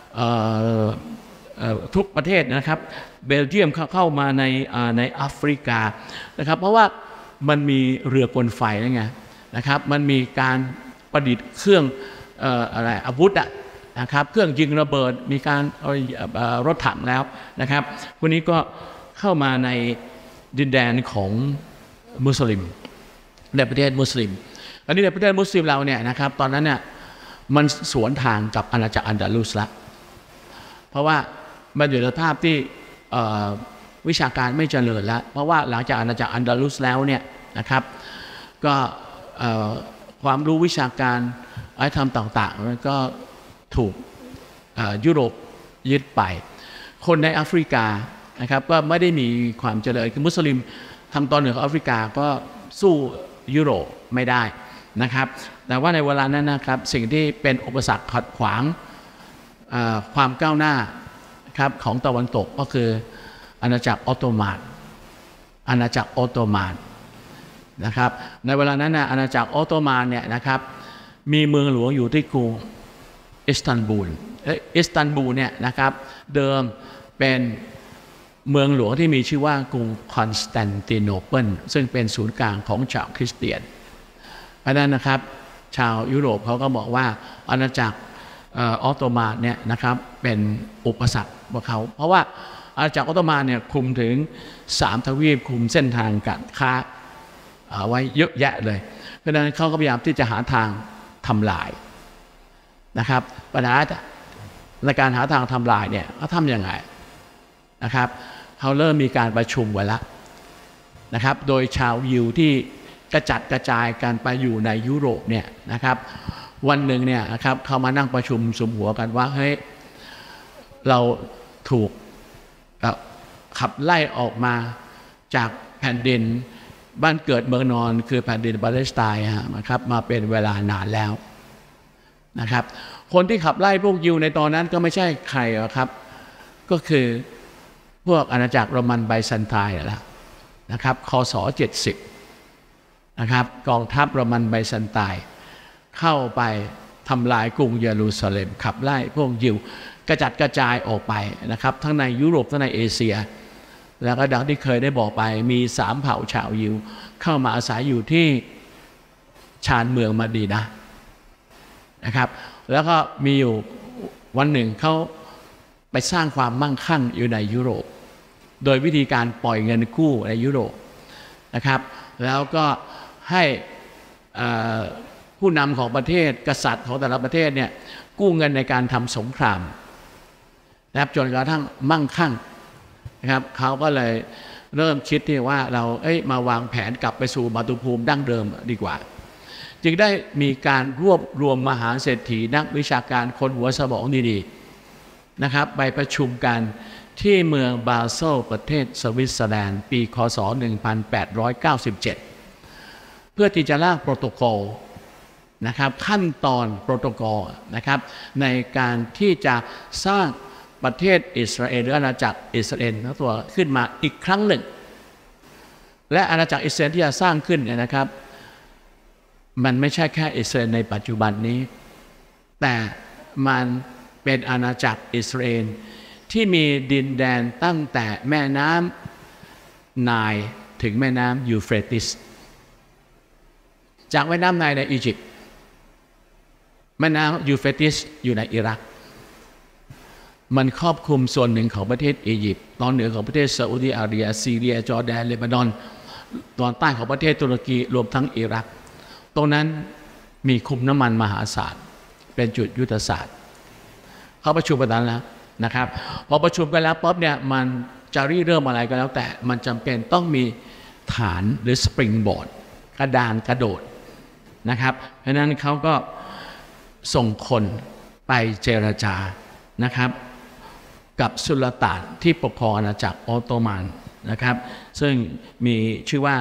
ทุกประเทศนะครับเบลเยียมเข้ามาในในแอฟริกานะครับเพราะว่ามันมีเรือกลไฟนั่นไงนะครับมันมีการประดิษฐ์เครื่องอะไรอาวุธอะนะครับเครื่องยิงระเบิดมีการรถถังแล้วนะครับพวกนี้ก็เข้ามาในดินแดนของมุสลิมในประเทศมุสลิมอันนี้ในประเทศมุสลิมเราเนี่ยนะครับตอนนั้นเนี่ยมันสวนทางกับอาณาจักรอันดาลุสละเพราะว่ามันอยู่ในสภาพที่วิชาการไม่เจริญแล้วเพราะว่าหลังจากอาณาจักรอันดาลุสแล้วเนี่ยนะครับก็ความรู้วิชาการอารยธรรมต่างๆมันก็ถูกยุโรปยึดไปคนในแอฟริกานะครับก็ไม่ได้มีความเจริญคือมุสลิมทางตอนเหนือของแอฟริกาก็สู้ยุโรปไม่ได้นะครับแต่ว่าในเวลานั้นนะครับสิ่งที่เป็นอุปสรรคขัดขวางความก้าวหน้าครับของตะวันตกก็คืออาณาจักรออตโตมันอาณาจักรออตโตมันนะครับในเวลานั้นนะอาณาจักรออตโตมันเนี่ยนะครับมีเมืองหลวงอยู่ที่กรุงอิสตันบูลอิสตันบูลเนี่ยนะครับเดิมเป็นเมืองหลวงที่มีชื่อว่ากรุงคอนสแตนติโนเปิลซึ่งเป็นศูนย์กลางของชาวคริสเตียนเพราะนั้นนะครับชาวยุโรปเขาก็บอกว่าอาณาจักรออตโตมันเนี่ยนะครับเป็นอุปสรรคของเขาเพราะว่าอาณาจักรออตโตมันเนี่ยคุมถึงสามทวีปคุมเส้นทางการค้าไว้เยอะแยะเลยเพราะฉะนั้นเขาก็พยายามที่จะหาทางทำลายนะครับปัญหาในการหาทางทำลายเนี่ยเขาทำยังไงนะครับเขาเริ่มมีการประชุมไว้แล้วนะครับโดยชาวยิวที่กระจัดกระจายกันไปอยู่ในยุโรปเนี่ยนะครับวันหนึ่งเนี่ยนะครับเขามานั่งประชุมสุมหัวกันว่าเฮ้ยเราถูกขับไล่ออกมาจากแผ่นดินบ้านเกิดเมืองนอนคือแผ่นดินปาเลสไตน์นะครับมาเป็นเวลานานแล้วนะครับคนที่ขับไล่พวกยิวในตอนนั้นก็ไม่ใช่ใครหรอกครับก็คือพวกอาณาจักรโรมันไบแซนไทน์แล้วนะครับคศเจ็ดสิบนะครับกองทัพโรมันไบแซนไทน์เข้าไปทำลายกรุงเยรูซาเล็มขับไล่พวกยิวกระจัดกระจายออกไปนะครับทั้งในยุโรปทั้งในเอเชียแล้วก็ดังที่เคยได้บอกไปมีสามเผ่าชาวยิวเข้ามาอาศัยอยู่ที่ชานเมืองมะดีนะห์นะครับแล้วก็มีอยู่วันหนึ่งเขาไปสร้างความมั่งคั่งอยู่ในยุโรปโดยวิธีการปล่อยเงินกู้ในยุโรปนะครับแล้วก็ให้ผู้นำของประเทศกษัตริย์ของแต่ละประเทศเนี่ยกู้เงินในการทำสงครามนะครับจนกระทั่งมั่งคั่งนะครับเขาก็เลยเริ่มคิดที่ว่าเราเอ้ยมาวางแผนกลับไปสู่มาตุภูมิดั้งเดิมดีกว่าจึงได้มีการรวบรวมมหาเศรษฐีนักวิชาการคนหัวสมองดีๆนะครับไปประชุมกันที่เมืองบาเซลประเทศสวิตเซอร์แลนด์ปีคศหนึ่งพันแปดร้อยเก้าสิบเจ็ดเพื่อที่จะร่างโปรโตคอลนะครับขั้นตอนโปรโตคอลนะครับในการที่จะสร้างประเทศอิสราเอลหรืออาณาจักรอิสราเอลตัวขึ้นมาอีกครั้งหนึ่งและอาณาจักรอิสราเอลที่จะสร้างขึ้นเนี่ยนะครับมันไม่ใช่แค่อิสราเอลในปัจจุบันนี้แต่มันเป็นอาณาจักรอิสราเอลที่มีดินแดนตั้งแต่แม่น้ำไนล์ถึงแม่น้ำยูเฟรติสจากแม่น้ำไนล์ในอียิปต์แม่น้ำยูเฟรติสอยู่ในอิรักมันครอบคลุมส่วนหนึ่งของประเทศอียิปต์ตอนเหนือของประเทศซาอุดิอาระเบียซีเรียจอร์แดนเลบานอนตอนใต้ของประเทศตุรกีรวมทั้งอิรักตรงนั้นมีคุมน้ำมันมหาศาลเป็นจุดยุทธศาสตร์เขาประชุมกันแล้วนะครับพอประชุมกันแล้วป๊อบเนี่ยมันจะริเริ่มอะไรก็แล้วแต่มันจำเป็นต้องมีฐานหรือสปริงบอร์ดกระดานกระโดดนะครับเพราะนั้นเขาก็ส่งคนไปเจรจานะครับกับสุลต่านที่ปกครองอาณาจักรออตโตมันนะครับซึ่งมีชื่อว่า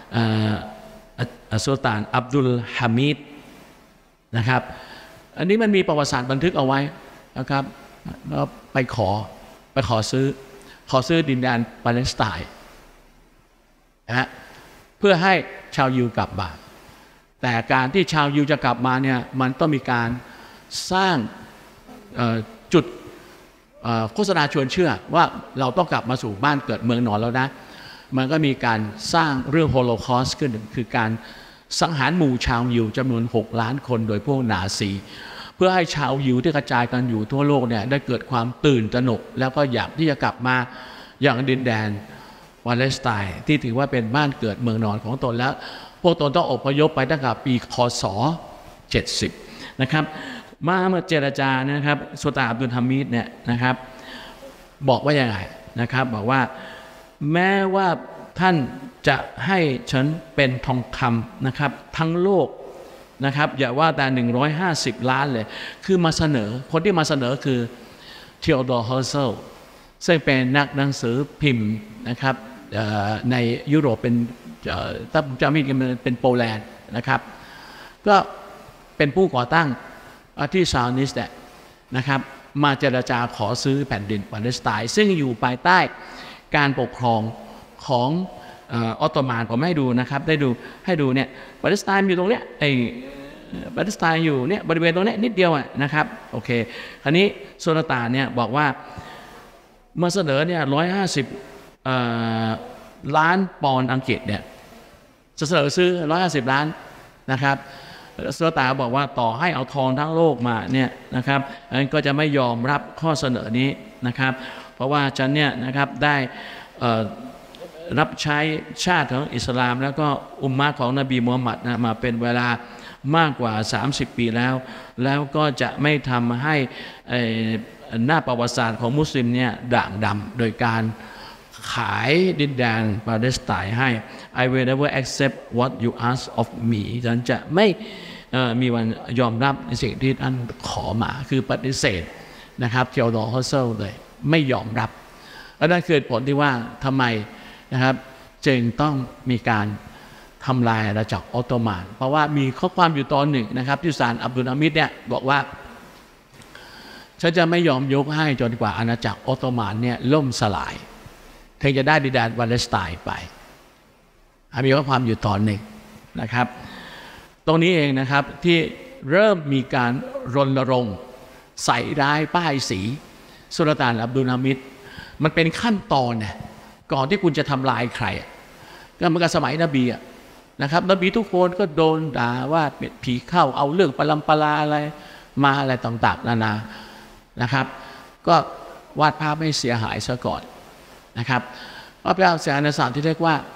สุลต่านอับดุลฮามิดนะครับอันนี้มันมีประวัติศาสตร์บันทึกเอาไว้นะครับแล้วไปขอไปขอซื้อขอซื้อดินแดนปาเลสไตน์นะเพื่อให้ชาวยิวกลับมาแต่การที่ชาวยิวจะกลับมาเนี่ยมันต้องมีการสร้างจุดโฆษณาชวนเชื่อว่าเราต้องกลับมาสู่บ้านเกิดเมืองนอนแล้วนะมันก็มีการสร้างเรื่องโฮโลคอสต์ขึ้นคือการสังหารหมู่ชาวยิวจำนวนหกล้านคนโดยพวกนาซีเพื่อให้ชาวยิวที่กระจายกันอยู่ทั่วโลกเนี่ยได้เกิดความตื่นตระหนกแล้วก็อยากที่จะกลับมาอย่างดินแดนปาเลสไตน์ที่ถือว่าเป็นบ้านเกิดเมืองนอนของตนแล้วพวกตนต้องอพยพไปตั้งแต่ปีคศเจ็ดสิบนะครับมาเมื่อเจรจานะครับสุลต่านอับดุลฮามิดเนี่ยนะครับบอกว่ายังไงนะครับบอกว่าแม้ว่าท่านจะให้ฉันเป็นทองคำนะครับทั้งโลกนะครับอย่าว่าแต่หนึ่งร้อยห้าสิบล้านเลยคือมาเสนอคนที่มาเสนอคือเทโอดอร์เฮอร์เซลซึ่งเป็นนักหนังสือพิมพ์นะครับในยุโรปเป็นถ้าผมจำไม่ผิดมันเป็นโปแลนด์นะครับก็เป็นผู้ก่อตั้งที่ซานิสต์นะครับมาเจรจาขอซื้อแผ่นดินปาเลสไตน์ซึ่งอยู่ภายใต้การปกครองของออตโตมันผมให้ดูนะครับได้ดูให้ดูเนี่ยปาเลสไตน์อยู่ตรงเนี้ยไอ้ปาเลสไตน์อยู่เนี่ยบริเวณตรงเนี้ยนิดเดียวนะครับโอเคคราวนี้สุลต่านเนี่ยบอกว่ามาเสนอเนี่ยร้อยห้าสิบล้านปอนด์อังกฤษเนี่ยจะเสนอซื้อร้อยห้าสิบล้านนะครับสุลต่านบอกว่าต่อให้เอาทองทั้งโลกมาเนี่ยนะครับอันก็จะไม่ยอมรับข้อเสนอนี้นะครับเพราะว่าฉันเนี่ยนะครับได้รับใช้ชาติของอิสลามแล้วก็อุมมะของนบีมูฮัมหมัดนะมาเป็นเวลามากกว่าสามสิบปีแล้วแล้วก็จะไม่ทำให้หน้าประวัติศาสตร์ของมุสลิมเนี่ยด่างดำโดยการขายดินแดนปาเลสไตน์ให้ I will never accept what you ask of me ฉันจะไม่มีวันยอมรับในสิ่งที่ท่านขอมาคือปฏิเสธนะครับเทโอดอร์ เฮอร์เซลเลยไม่ยอมรับและนั่นคือผลที่ว่าทำไมนะครับจึงต้องมีการทำลายอาณาจักรออตโตมันเพราะว่ามีข้อความอยู่ตอนหนึ่งนะครับที่ศาลอับดุลฮามิดเนี่ยบอกว่าฉันจะไม่ยอมยกให้จนกว่าอาณาจักรออตโตมันเนี่ยล่มสลายถึงจะได้ดินแดนปาเลสไตน์ไปมีข้อความอยู่ตอนหนึ่งนะครับตรงนี้เองนะครับที่เริ่มมีการรณรงค์ใส่ร้ายป้ายสีสุลต่านอับดุลฮามิดมันเป็นขั้นตอนเนี่ยก่อนที่คุณจะทำลายใครก็เหมือนกับสมัยนบีนะครับนบีทุกคนก็โดนด่าว่าเป็นผีเข้าเอาเรื่องปลัมปลาอะไรมาอะไรต่างๆนานานะครับก็วาดภาพให้เสียหายซะก่อนนะครับว่าเป็นศาสนศาสตร์ที่เรียกว่า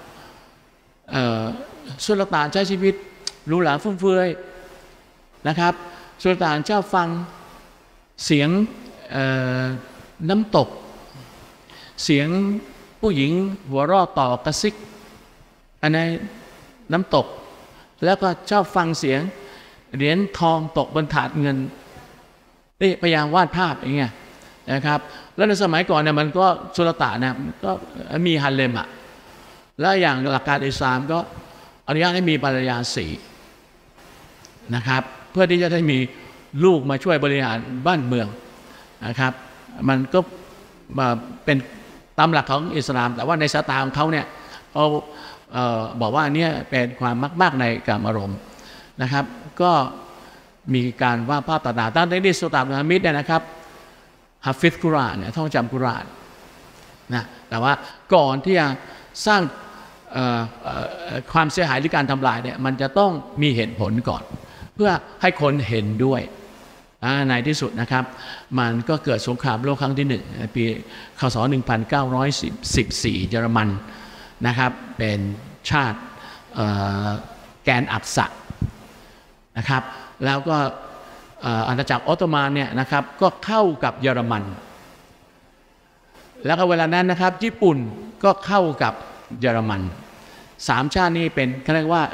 สุลต่านใช้ชีวิตหรูหราฟุ่มเฟือยนะครับสุลต่านเจ้าฟังเสียงน้ำตกเสียงผู้หญิงหัวเราะต่อกระซิกอันนี้น้ำตกแล้วก็ชอบฟังเสียงเหรียญทองตกบนถาดเงินนี่พยายามวาดภาพอย่างเงี้ยนะครับแล้วในสมัยก่อนเนี่ยมันก็สุลต่านเนี่ยก็มีฮัลเลมอ่ะแล้วอย่างหลักการอิสลามก็อนุญาตให้มีภรรยาสี่นะครับเพื่อที่จะได้มีลูกมาช่วยบริหารบ้านเมืองนะครับมันก็มาเป็นตามหลักของอิสลามแต่ว่าในสไตล์ของเขาเนี่ยเขาเอ่อบอกว่าเนี่ยเป็นความมากๆในกามอารมณ์นะครับก็มีการวาดภาพต่างๆตั้งแต่ที่สุลต่านมุฮัมมัดเนี่ยนะครับฮัฟฟิซกุรอานเนี่ยท่องจำกุรอานนะแต่ว่าก่อนที่จะสร้างความเสียหายหรือการทำลายเนี่ยมันจะต้องมีเหตุผลก่อนเพื่อให้คนเห็นด้วยในที่สุดนะครับมันก็เกิดสงครามโลกครั้งที่หนึ่งปีคศหนึ่งพันเก้าร้อยสิบสี่เยอรมันนะครับเป็นชาติแกนอักษะนะครับแล้วก็อาณาจักรออตโตมันเนี่ยนะครับก็เข้ากับเยอรมันแล้วก็เวลานั้นนะครับญี่ปุ่นก็เข้ากับเยอรมันสามชาตินี้เป็นเขาเรียกว่า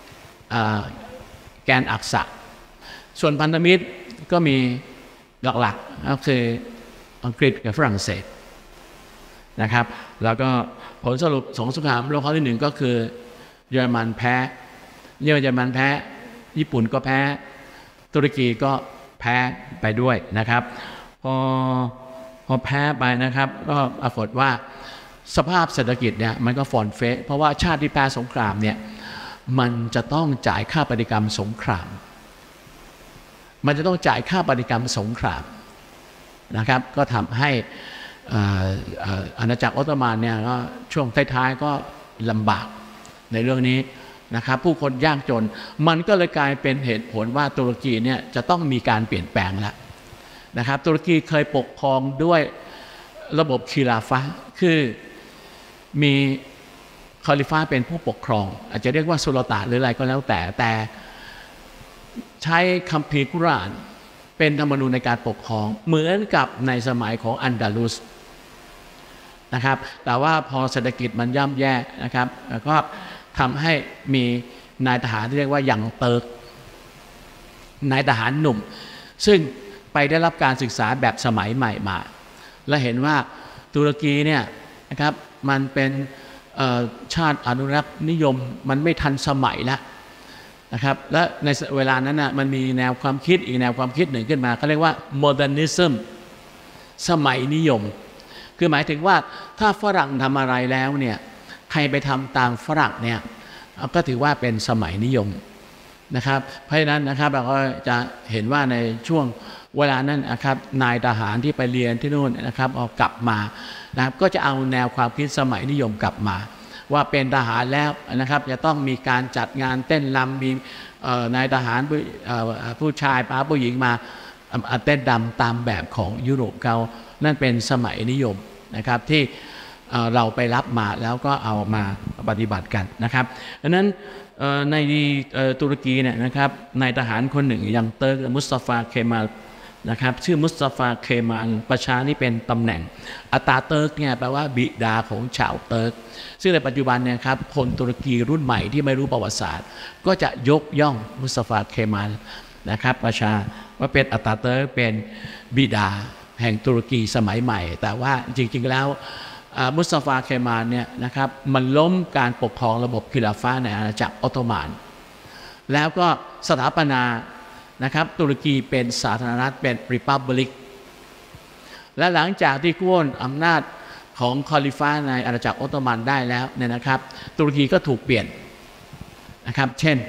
แกนอักษะส่วนพันธมิตรก็มีหลักๆก็คืออังกฤษกับฝรั่งเศสนะครับแล้วก็ผลสรุปสงครามโลกครั้งที่หนึ่งก็คือเยอรมันแพ้เยอรมันแพ้ญี่ปุ่นก็แพ้ตุรกีก็แพ้ไปด้วยนะครับพอพอแพ้ไปนะครับก็ปรากฏว่าสภาพเศรษฐกิจเนี่ยมันก็ฟอนเฟ้เพราะว่าชาติที่แพ้สงครามเนี่ยมันจะต้องจ่ายค่าปฏิกรรมสงครามมันจะต้องจ่ายค่าปฏิกรรมสงครามนะครับก็ทำให้อาณาจักรออตโตมันเนี่ยก็ช่วงท้ายๆก็ลำบากในเรื่องนี้นะครับผู้คนยากจนมันก็เลยกลายเป็นเหตุผลว่าตุรกีเนี่ยจะต้องมีการเปลี่ยนแปลงแล้วนะครับตุรกีเคยปกครองด้วยระบบคีลาฟะห์คือมีคอลิฟะห์เป็นผู้ปกครองอาจจะเรียกว่าสุลต่านหรืออะไรก็แล้วแต่แต่ใช้คัมภีร์กุรอานเป็นธรรมนูญในการปกครองเหมือนกับในสมัยของอันดาลุสนะครับแต่ว่าพอเศรษฐกิจมันย่ำแย่นะครับแล้วก็ทำให้มีนายทหารที่เรียกว่ายังเติร์กนายทหารหนุ่มซึ่งไปได้รับการศึกษาแบบสมัยใหม่มาและเห็นว่าตุรกีเนี่ยนะครับมันเป็นชาติอนุรักษ์นิยมมันไม่ทันสมัยแล้วนะครับและในเวลานั้นนะมันมีแนวความคิดอีกแนวความคิดหนึ่งขึ้นมาเขาเรียกว่าโมเดิร์นิซึมสมัยนิยมคือหมายถึงว่าถ้าฝรั่งทำอะไรแล้วเนี่ยใครไปทำตามฝรั่งเนี่ยก็ถือว่าเป็นสมัยนิยมนะครับเพราะฉะนั้นนะครับเราก็จะเห็นว่าในช่วงเวลานั้นนะครับนายทหารที่ไปเรียนที่นู่นนะครับเอากลับมานะครับก็จะเอาแนวความคิดสมัยนิยมกลับมาว่าเป็นทหารแล้วนะครับจะต้องมีการจัดงานเต้นรำมีนายทหารผู้ชายพาผู้หญิงมาเต้นรำตามแบบของยุโรปเขานั่นเป็นสมัยนิยมนะครับที่เราไปรับมาแล้วก็เอามาปฏิบัติกันนะครับดังนั้นในตุรกีเนี่ยนะครับนายทหารคนหนึ่งอย่างเติร์กมุสตาฟาเคมาลนะครับชื่อมุสตาฟาเคมาลประชานี่เป็นตำแหน่งอาตาเติร์กเนี่ยแปลว่าบิดาของชาวเติร์กซึ่งในปัจจุบันเนี่ยครับคนตุรกีรุ่นใหม่ที่ไม่รู้ประวัติศาสตร์ก็จะยกย่องมุสตาฟาเคมาลนะครับประชาว่าเป็นอาตาเติร์กเป็นบิดาแห่งตุรกีสมัยใหม่แต่ว่าจริงๆแล้วมุสตาฟาเคมาลเนี่ยนะครับมันล้มการปกครองระบบคิลาฟะห์ในอาณาจักรออตโตมันแล้วก็สถาปนานะครับตุรกีเป็นสาธารณรัฐเป็นริพับลิกและหลังจากที่โค่นอำนาจของคอลิฟะห์ในอาณาจักรออตโตมันได้แล้วเนี่ยนะครับตุรกีก็ถูกเปลี่ยนนะครับเช่น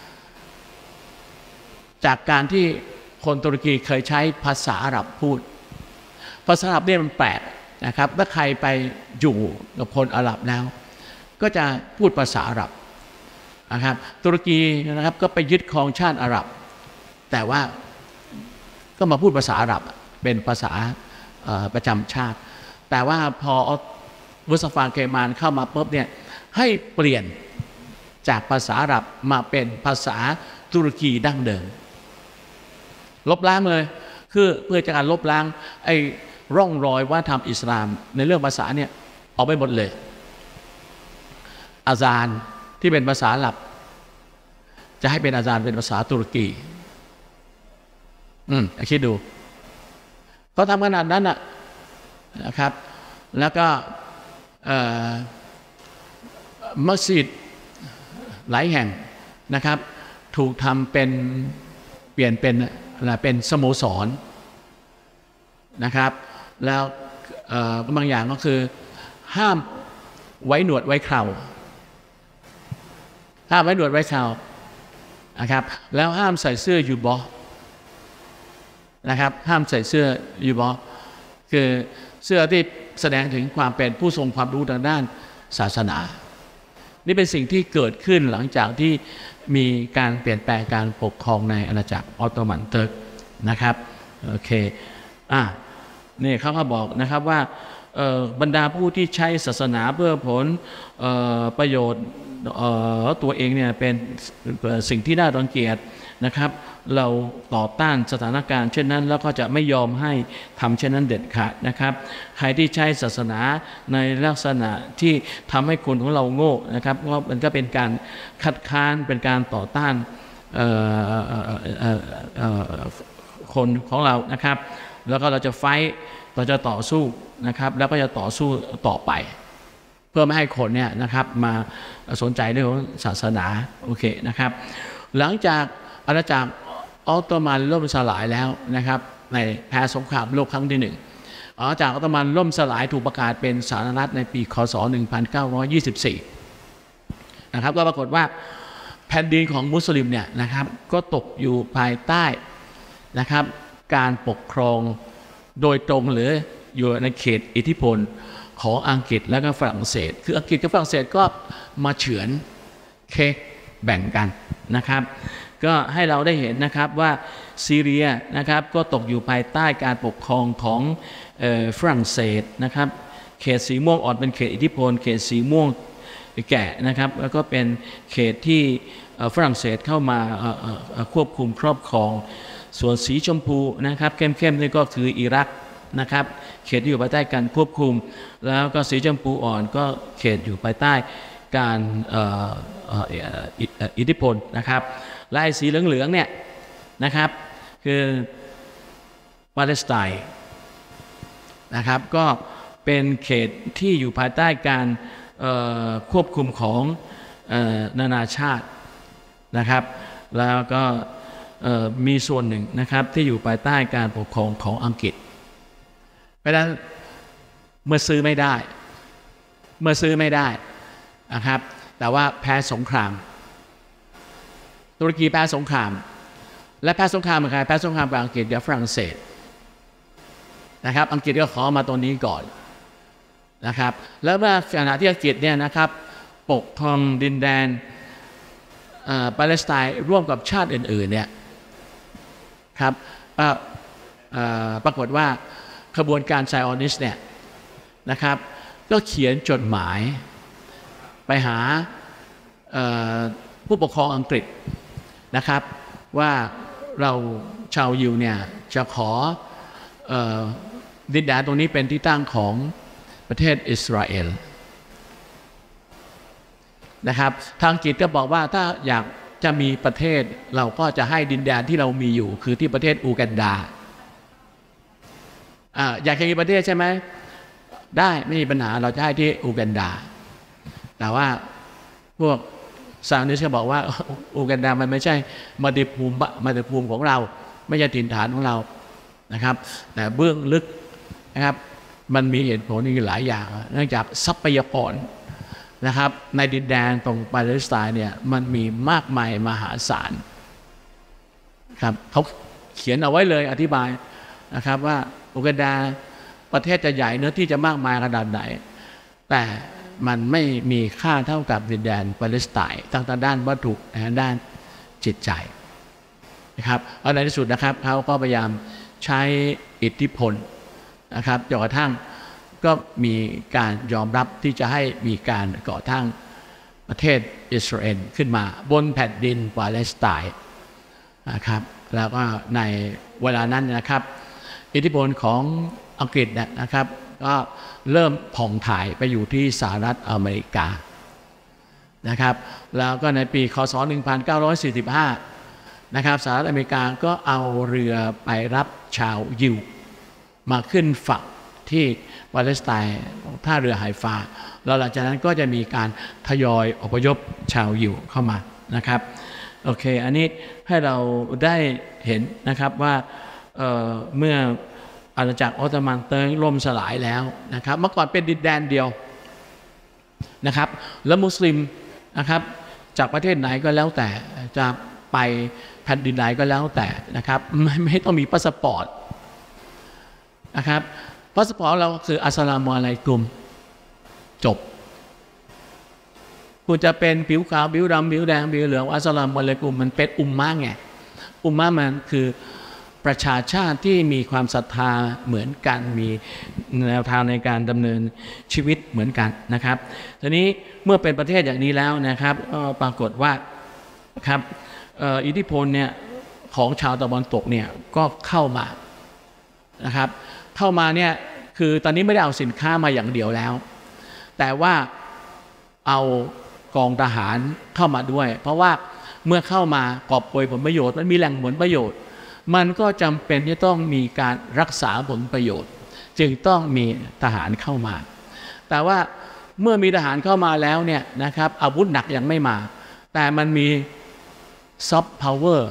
จากการที่คนตุรกีเคยใช้ภาษาอาหรับพูดภาษาอาหรับเนี่ยมันแปลกนะครับถ้าใครไปอยู่กับคนอาหรับแล้วก็จะพูดภาษาอาหรับนะครับตุรกีนะครับก็ไปยึดครองชาติอาหรับแต่ว่าก็มาพูดภาษาอาหรับเป็นภาษาประจำชาติแต่ว่าพอมุสตาฟาเคมาลเข้ามาปุ๊บเนี่ยให้เปลี่ยนจากภาษาอาหรับมาเป็นภาษาตุรกีดั้งเดิมลบล้างเลยคือเพื่อจะการลบล้างไอ้ร่องรอยวัฒนธรรมอิสลามในเรื่องภาษาเนี่ยออกไปหมดเลยอาซานที่เป็นภาษาอาหรับจะให้เป็นอาซานเป็นภาษาตุรกีอืมคิดดูเขาทำขนาดนั้นอ่ะนะครับแล้วก็มัสยิดหลายแห่งนะครับถูกทำเป็นเปลี่ยนเป็นอะไรเป็นสโมสรนะครับแล้วบางอย่างก็คือห้ามไว้หนวดไว้เคราห้ามไว้หนวดไว้เครานะครับแล้วห้ามใส่เสื้อยูบอนะครับห้ามใส่เสื้อยูบอคือเสื้อที่แสดงถึงความเป็นผู้ทรงความรู้ทางด้านศาสนานี่เป็นสิ่งที่เกิดขึ้นหลังจากที่มีการเปลี่ยนแปลงการปกครองในอาณาจักรออตโตมันเติร์กนะครับโอเคอ่ะนี่เขาก็บอกนะครับว่าบรรดาผู้ที่ใช้ศาสนาเพื่อผลประโยชน์ตัวเองเนี่ยเป็นสิ่งที่น่ารังเกียจนะครับเราต่อต้านสถานการณ์เช่นนั้นแล้วก็จะไม่ยอมให้ทำเช่นนั้นเด็ดขาดนะครับใครที่ใช้ศาสนาในลักษณะที่ทำให้คนของเราโง่นะครับก็มันก็เป็นการคัดค้านเป็นการต่อต้านคนของเรานะครับแล้วก็เราจะไฟท์เราจะต่อสู้นะครับแล้วก็จะต่อสู้ต่อไปเพื่อไม่ให้คนเนี่ยนะครับมาสนใจเรื่องของศาสนาโอเคนะครับหลังจากอาณาจักรออตโตมันล่มสลายแล้วนะครับในแพ้สงครามโลกครั้งที่หนึ่งอาณาจักรออตโตมันล่มสลายถูกประกาศเป็นสาธารณรัฐในปีคศหนึ่งพันเก้าร้อยยี่สิบสี่นะครับก็ปรากฏว่าแผ่นดินของมุสลิมเนี่ยนะครับก็ตกอยู่ภายใต้นะครับการปกครองโดยตรงหรืออยู่ในเขตอิทธิพลของอังกฤษและก็ฝรั่งเศสคืออังกฤษกับฝรั่งเศสก็มาเฉือนเค้กแบ่งกันนะครับก็ให้เราได้เห็นนะครับว่าซีเรียนะครับก็ตกอยู่ภายใต้การปกครองของฝรั่งเศสนะครับเขตสีม่วงอ่อนเป็นเขตอิทธิพลเขตสีม่วงแก่นะครับแล้วก็เป็นเขตที่ฝรั่งเศสเข้ามาควบคุมครอบครองส่วนสีชมพูนะครับเข้มๆนี่ก็คืออิรักนะครับเขตที่อยู่ภายใต้การควบคุมแล้วก็สีชมพูอ่อนก็เขตอยู่ภายใต้การอิทธิพลนะครับและสีเหลืองๆเนี่ยนะครับคือปาเลสไตน์นะครับก็เป็นเขตที่อยู่ภายใต้การควบคุมของนานาชาตินะครับแล้วก็มีส่วนหนึ่งนะครับที่อยู่ภายใต้การปกครองของอังกฤษเพราะฉะนั้นเมื่อซื้อไม่ได้เมื่อซื้อไม่ได้นะครับแต่ว่าแพ้สงครามตุรกีแพ้สงครามและแพ้สงครามกับใครแพ้สงครามกับอังกฤษกับฝรั่งเศสนะครับอังกฤษก็ขอมาตัวนี้ก่อนนะครับแล้วเมื่อขณะที่อังกฤษเนี่ยนะครับปกครองดินแดนปาเลสไตน์ร่วมกับชาติอื่นๆเนี่ยครับปรากฏว่าขบวนการไซออนิสต์เนี่ยนะครับก็เขียนจดหมายไปหาผู้ปกครองอังกฤษนะครับว่าเราชาวยิวเนี่ยจะขอดินแดนตรงนี้เป็นที่ตั้งของประเทศอิสราเอลนะครับทางอังกฤษก็บอกว่าถ้าอยากจะมีประเทศเราก็จะให้ดินแดนที่เรามีอยู่คือที่ประเทศอูกันดาอ่าอยากจะมีประเทศใช่ไหมได้ไม่มีปัญหาเราจะให้ที่อูกันดาแต่ว่าพวกซาอุดิสก็บอกว่าอูกันดามันไม่ใช่มาตุภูมิมาตุภูมิของเราไม่ใช่ถิ่นฐานของเรานะครับแต่เบื้องลึกนะครับมันมีเหตุผลอีกหลายอย่างเนื่องจากทรัพยากรนะครับในดินแดนตรงปาเลสไตน์เนี่ยมันมีมากมายมหาศาลครับเขาเขียนเอาไว้เลยอธิบายนะครับว่าอูกันดาประเทศจะใหญ่เนื้อที่จะมากมายขนาดไหนแต่มันไม่มีค่าเท่ากับดินแดนปาเลสไตน์ทั้งด้านวัตถุและด้านจิตใจนะครับเอาในที่สุดนะครับเขาก็พยายามใช้อิทธิพลนะครับจนกระทั่งก็มีการยอมรับที่จะให้มีการก่อตั้งประเทศอิสราเอลขึ้นมาบนแผ่นดินปาเลสไตน์นะครับแล้วก็ในเวลานั้นนะครับอิทธิพลของอังกฤษนะครับก็เริ่มผ่องถ่ายไปอยู่ที่สหรัฐอเมริกานะครับแล้วก็ในปีคศหนึ่งพันเก้าร้อยสี่สิบห้านะครับสหรัฐอเมริกาก็เอาเรือไปรับชาวยิวมาขึ้นฝั่งที่ปาเลสไตน์ท่าเรือไฮฟาแล้วหลังจากนั้นก็จะมีการทยอยอพยพชาวยิวเข้ามานะครับโอเคอันนี้ให้เราได้เห็นนะครับว่า เ, เมื่ออาณาจักรออตโตมันเติร์กล่มสลายแล้วนะครับเมื่อก่อนเป็นดินแดนเดียวนะครับแล้วมุสลิมนะครับจากประเทศไหนก็แล้วแต่จะไปแผ่นดินใดก็แล้วแต่นะครับไม่ไม่ต้องมีพาสปอร์ตนะครับพาสปอร์ตเราคืออัสสลามุอะลัยกุมจบคุณจะเป็นผิวขาวผิวดำผิวแดงผิวเหลืองอัสสลามุอะลัยกุมมันเป็นอุมมะไงอุมมะมันคือประชาชาติที่มีความศรัทธาเหมือนกันมีแนวทางในการดำเนินชีวิตเหมือนกันนะครับทีนี้เมื่อเป็นประเทศอย่างนี้แล้วนะครับปรากฏว่าครับอิทธิพลเนี่ยของชาวตะวันตกเนี่ยก็เข้ามานะครับเข้ามาเนี่ยคือตอนนี้ไม่ได้เอาสินค้ามาอย่างเดียวแล้วแต่ว่าเอากองทหารเข้ามาด้วยเพราะว่าเมื่อเข้ามากอบโกยผลประโยชน์มันมีแหล่งผลประโยชน์มันก็จำเป็นที่ต้องมีการรักษาผลประโยชน์จึงต้องมีทหารเข้ามาแต่ว่าเมื่อมีทหารเข้ามาแล้วเนี่ยนะครับอาวุธหนักยังไม่มาแต่มันมีซอฟต์พาวเวอร์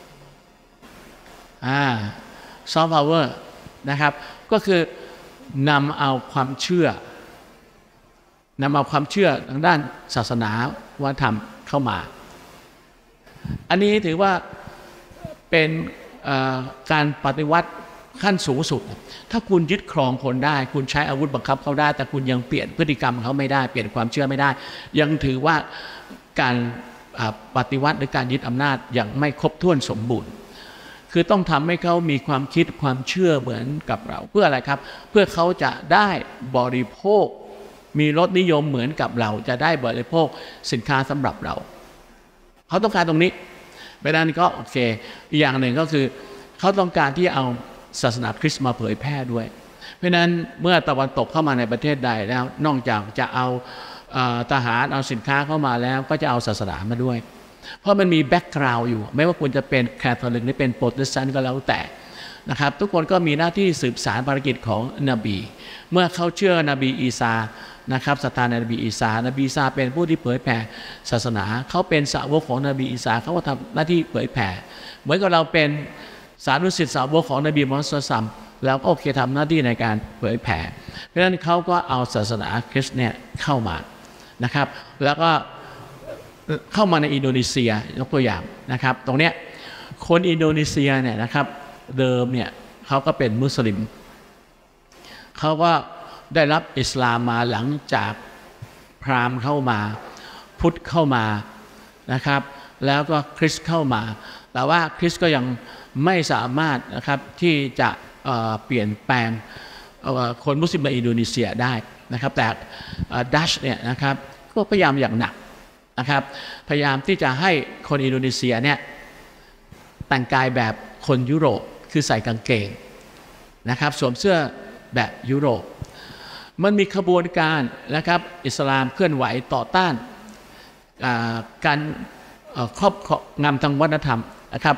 อ่าซอฟต์พาวเวอร์นะครับก็คือนำเอาความเชื่อนำเอาความเชื่อทางด้านศาสนาวัฒนธรรมเข้ามาอันนี้ถือว่าเป็นการปฏิวัติขั้นสูงสุดถ้าคุณยึดครองคนได้คุณใช้อาวุธบังคับเขาได้แต่คุณยังเปลี่ยนพฤติกรรมเขาไม่ได้เปลี่ยนความเชื่อไม่ได้ยังถือว่าการปฏิวัติหรือการยึดอำนาจยังไม่ครบถ้วนสมบูรณ์คือต้องทำให้เขามีความคิดความเชื่อเหมือนกับเราเพื่ออะไรครับเพื่อเขาจะได้บริโภคมีรสนิยมเหมือนกับเราจะได้บริโภคสินค้าสำหรับเราเขาต้องการตรงนี้ไปด้านนี้ก็โอเคอีกอย่างหนึ่งก็คือเขาต้องการที่เอาศาสนาคริสต์มาเผยแพร่ด้วยเพราะนั้นเมื่อตะวันตกเข้ามาในประเทศใดแล้วนอกจากจะเอาทหารเอาสินค้าเข้ามาแล้วก็จะเอาศาสนามาด้วยเพราะมันมีแบ็กกราวด์อยู่ไม่ว่าคุณจะเป็นแคทอลิกหรือเป็นโปรเตสแตนต์ก็แล้วแต่นะครับทุกคนก็มีหน้าที่สืบสานภารกิจของนบีเมื่อเขาเชื่อนบีอีสานะครับศรัทธาในนบีอีสานบีอีสาเป็นผู้ที่เผยแผ่ศาสนาเขาเป็นสาวกของนบีอีสาเขาก็ทำหน้าที่เผยแผ่เหมือนกับเราเป็นสานุสิทธิสาวกของนบีมุฮัมมัดศ็อลลัลลอฮุอะลัยฮิวะซัลลัมแล้วก็โอเคทำหน้าที่ในการเผยแผ่เพราะฉะนั้นเขาก็เอาศาสนาคริสต์เนี่ยเข้ามานะครับแล้วก็เข้ามาในอินโดนีเซียยกตัวอย่างนะครับตรงเนี้ยคนอินโดนีเซียเนี่ยนะครับเดิมเนี่ยเขาก็เป็นมุสลิมเขาก็ได้รับอิสลามมาหลังจากพราหมณ์เข้ามาพุทธเข้ามานะครับแล้วก็คริสต์เข้ามาแต่ว่าคริสต์ก็ยังไม่สามารถนะครับที่จะเอ่อเปลี่ยนแปลงคนมุสลิมในอินโดนีเซียได้นะครับแต่ดัชเนี่ยนะครับก็พยายามอย่างหนักนะครับพยายามที่จะให้คนอินโดนีเซียเนี่ยแต่งกายแบบคนยุโรปคือใส่กางเกงนะครับสวมเสื้อแบบยุโรปมันมีขบวนการนะครับอิสลามเคลื่อนไหวต่อต้านการครอบงำทางวัฒนธรรมนะครับ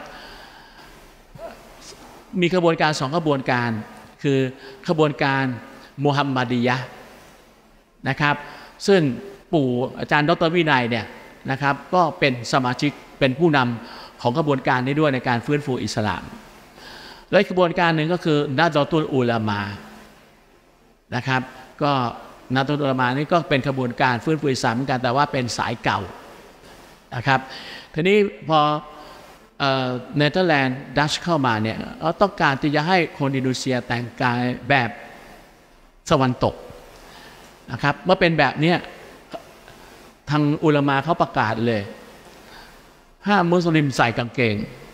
มีขบวนการสองขบวนการคือขบวนการมุฮัมมัดียะห์นะครับซึ่งปู่อาจารย์ดร.วินัยเนี่ยนะครับก็เป็นสมาชิกเป็นผู้นำของขบวนการนี้ด้วยในการฟื้นฟูอิสลามและขบวนการหนึ่งก็คือนาดอตุลอุลามานะครับก็นาดอตุลอุลามานี่ก็เป็นขบวนการฟื้นฟูอิสลามเหมือนกันแต่ว่าเป็นสายเก่านะครับทีนี้พอเนเธอร์แลนด์ดัชเข้ามาเนี่ยเขาต้องการที่จะให้คนอินโดนีเซียแต่งกายแบบตะวันตกนะครับเมื่อเป็นแบบนี้ทางอุลามาเขาประกาศเลยห้ามมุสลิมใส่กางเกง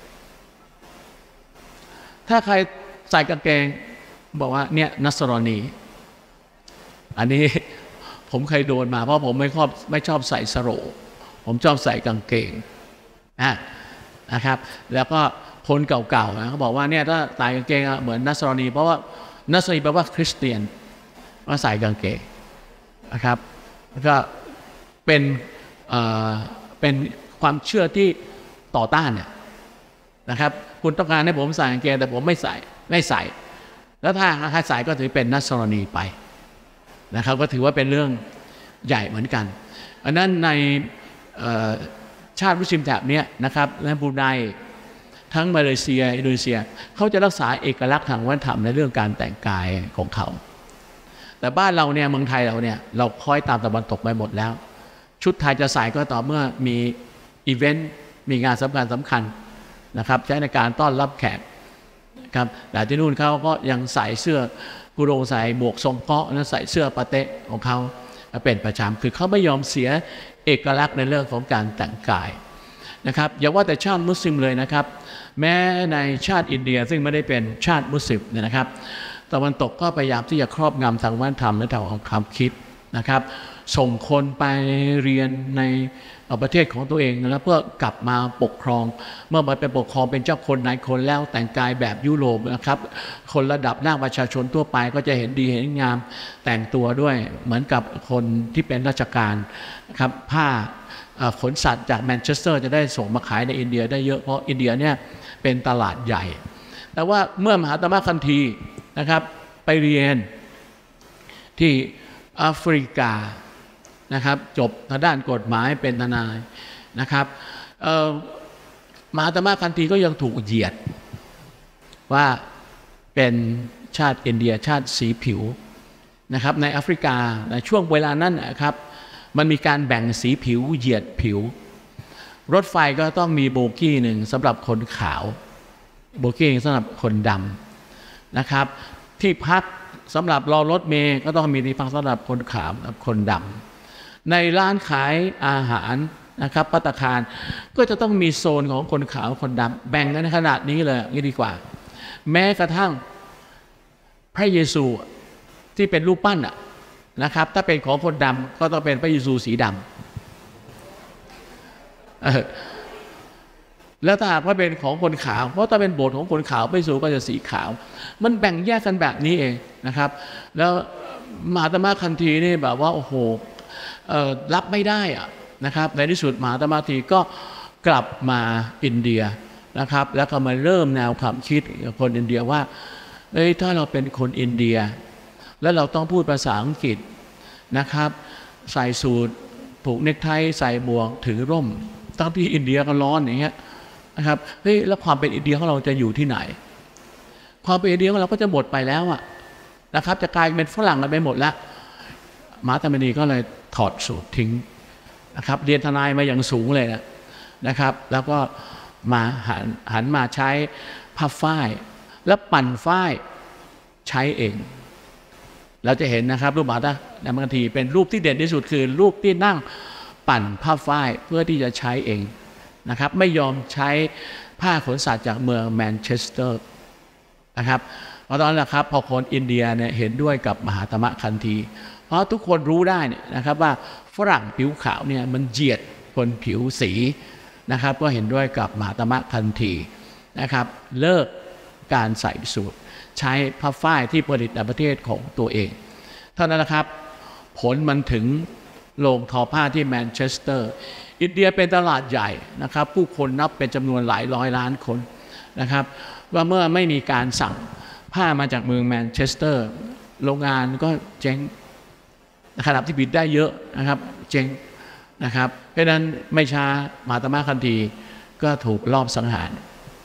ถ้าใครใส่กางเกงบอกว่าเนี่ยนัสรอนีอันนี้ผมเคยโดนมาเพราะผมไม่ชอบไม่ชอบใส่สโรงผมชอบใส่กางเกงนะนะครับแล้วก็คนเก่าๆนะเขาบอกว่าเนี่ยถ้าใส่กางเกงเหมือนนัสรอนีเพราะว่านัสรอนีแปลว่าคริสเตียนว่าใส่กางเกงนะครับก็เป็นเอ่อเป็นความเชื่อที่ต่อต้านเนี่ยนะครับคุณต้องการให้ผมใส่กางเกงแต่ผมไม่ใส่ไม่ใส่แล้วถ้าฮัสไซก็ถือเป็นนัสรอนีไปนะครับก็ถือว่าเป็นเรื่องใหญ่เหมือนกันอันนั้นในชาติมุสลิมแถบนี้นะครับและบรูไนทั้งมาเลเซียอินโดนีเซียเขาจะรักษาเอกลักษณ์ทางวัฒนธรรมในเรื่องการแต่งกายของเขาแต่บ้านเราเนี่ยเมืองไทยเราเนี่ยเราคอยตามตะวันตกไปหมดแล้วชุดไทยจะใส่ก็ต่อเมื่อมีอีเวนต์มีงานสำคัญสำคัญนะครับใช้ในการต้อนรับแขกครับแต่ที่นู่นเขาก็ยังใส่เสื้อกุโรงใส่หมวกทรงเกาะนะใส่เสื้อปาเต้ของเขาเป็นประจำคือเขาไม่ยอมเสียเอกลักษณ์ในเรื่องของการแต่งกายนะครับอย่าว่าแต่ชาติมุสลิมเลยนะครับแม้ในชาติอินเดียซึ่งไม่ได้เป็นชาติมุสลิมเนี่ยนะครับตะวันตกก็พยายามที่จะครอบงำทางวัฒนธรรมและทางความคิดนะครับส่งคนไปเรียนในประเทศของตัวเองแล้วเพื่อกลับมาปกครองเมื่อมาเป็นปกครองเป็นเจ้าคนนายคนแล้วแต่งกายแบบยุโรปนะครับคนระดับหน้าประชาชนทั่วไปก็จะเห็นดีเห็นงามแต่งตัวด้วยเหมือนกับคนที่เป็นราชการนะครับผ้าขนสัตว์จากแมนเชสเตอร์จะได้ส่งมาขายในอินเดียได้เยอะเพราะอินเดียเนี่ยเป็นตลาดใหญ่แต่ว่าเมื่อมหาตมะคันธีนะครับไปเรียนที่แอฟริกานะครับจบทางด้านกฎหมายเป็นทนายนะครับมหาตมะคันธีก็ยังถูกเหยียดว่าเป็นชาติอินเดียชาติสีผิวนะครับในแอฟริกาในช่วงเวลานั้นนะครับมันมีการแบ่งสีผิวเหยียดผิวรถไฟก็ต้องมีโบกี้หนึ่งสำหรับคนขาวโบกี้สำหรับคนดำนะครับที่พักสำหรับรอรถเมล์ก็ต้องมีที่พักสำหรับคนขาวคนดำในร้านขายอาหารนะครับภัตตาคารก็จะต้องมีโซนของคนขาวคนดำแบ่งกันขนาดนี้เลยนี่ดีกว่าแม้กระทั่งพระเยซูที่เป็นรูปปั้นอะนะครับถ้าเป็นของคนดำก็ต้องเป็นพระเยซูสีดำแล้วถ้าหากว่าเป็นของคนขาวเพราะถ้าเป็นโบสถ์ของคนขาวพระเยซูก็จะสีขาวมันแบ่งแยกกันแบบนี้เองนะครับแล้วมหาตมะคันธีนี่แบบว่าโอ้โหรับไม่ได้อะนะครับในที่สุดมหาตมะคันธีก็กลับมาอินเดียนะครับแล้วก็มาเริ่มแนวความคิดคนอินเดียว่าเอ้ยถ้าเราเป็นคนอินเดียแล้วเราต้องพูดภาษาอังกฤษนะครับใส่สูทผูกเนคไทใส่หมวกถือร่มตั้งที่อินเดียก็ร้อนอย่างเงี้ยนะครับเฮ้ยแล้วความเป็นอินเดียของเราจะอยู่ที่ไหนความเป็นอินเดียของเราก็จะหมดไปแล้วอะนะครับจะกลายเป็นฝรั่งกันไปหมดแล้วมหาตมะคันธีก็เลยถอดสูททิ้งนะครับเรียนทนายมาอย่างสูงเลยนะนะครับแล้วก็มาหันหันมาใช้ผ้าฝ้ายแล้วปั่นฝ้ายใช้เองเราจะเห็นนะครับรูปมหาตมะคันธีเป็นรูปที่เด่นที่สุดคือรูปที่นั่งปั่นผ้าฝ้ายเพื่อที่จะใช้เองนะครับไม่ยอมใช้ผ้าขนสัตว์จากเมืองแมนเชสเตอร์นะครับเพราะตอนนั้นนะครับพอคนอินเดียเนี่ยเห็นด้วยกับมหาตมะคันธีเพราะทุกคนรู้ได้เนี่ยนะครับว่าฝรั่งผิวขาวเนี่ยมันเหยียดคนผิวสีนะครับก็เห็นด้วยกับมหาตมะคันธีนะครับเลิกการใส่สูทใช้ผ้าฝ้ายที่ผลิตในประเทศของตัวเองเท่านั้นนะครับผลมันถึงโรงทอผ้าที่แมนเชสเตอร์อินเดียเป็นตลาดใหญ่นะครับผู้คนนับเป็นจำนวนหลายร้อยล้านคนนะครับว่าเมื่อไม่มีการสั่งผ้ามาจากเมืองแมนเชสเตอร์โรงงานก็เจ๊งขนาดที่ผลิตได้เยอะนะครับเจ๊งนะครับเพราะนั้นไม่ช้ามหาตมะคันธีก็ถูกลอบสังหาร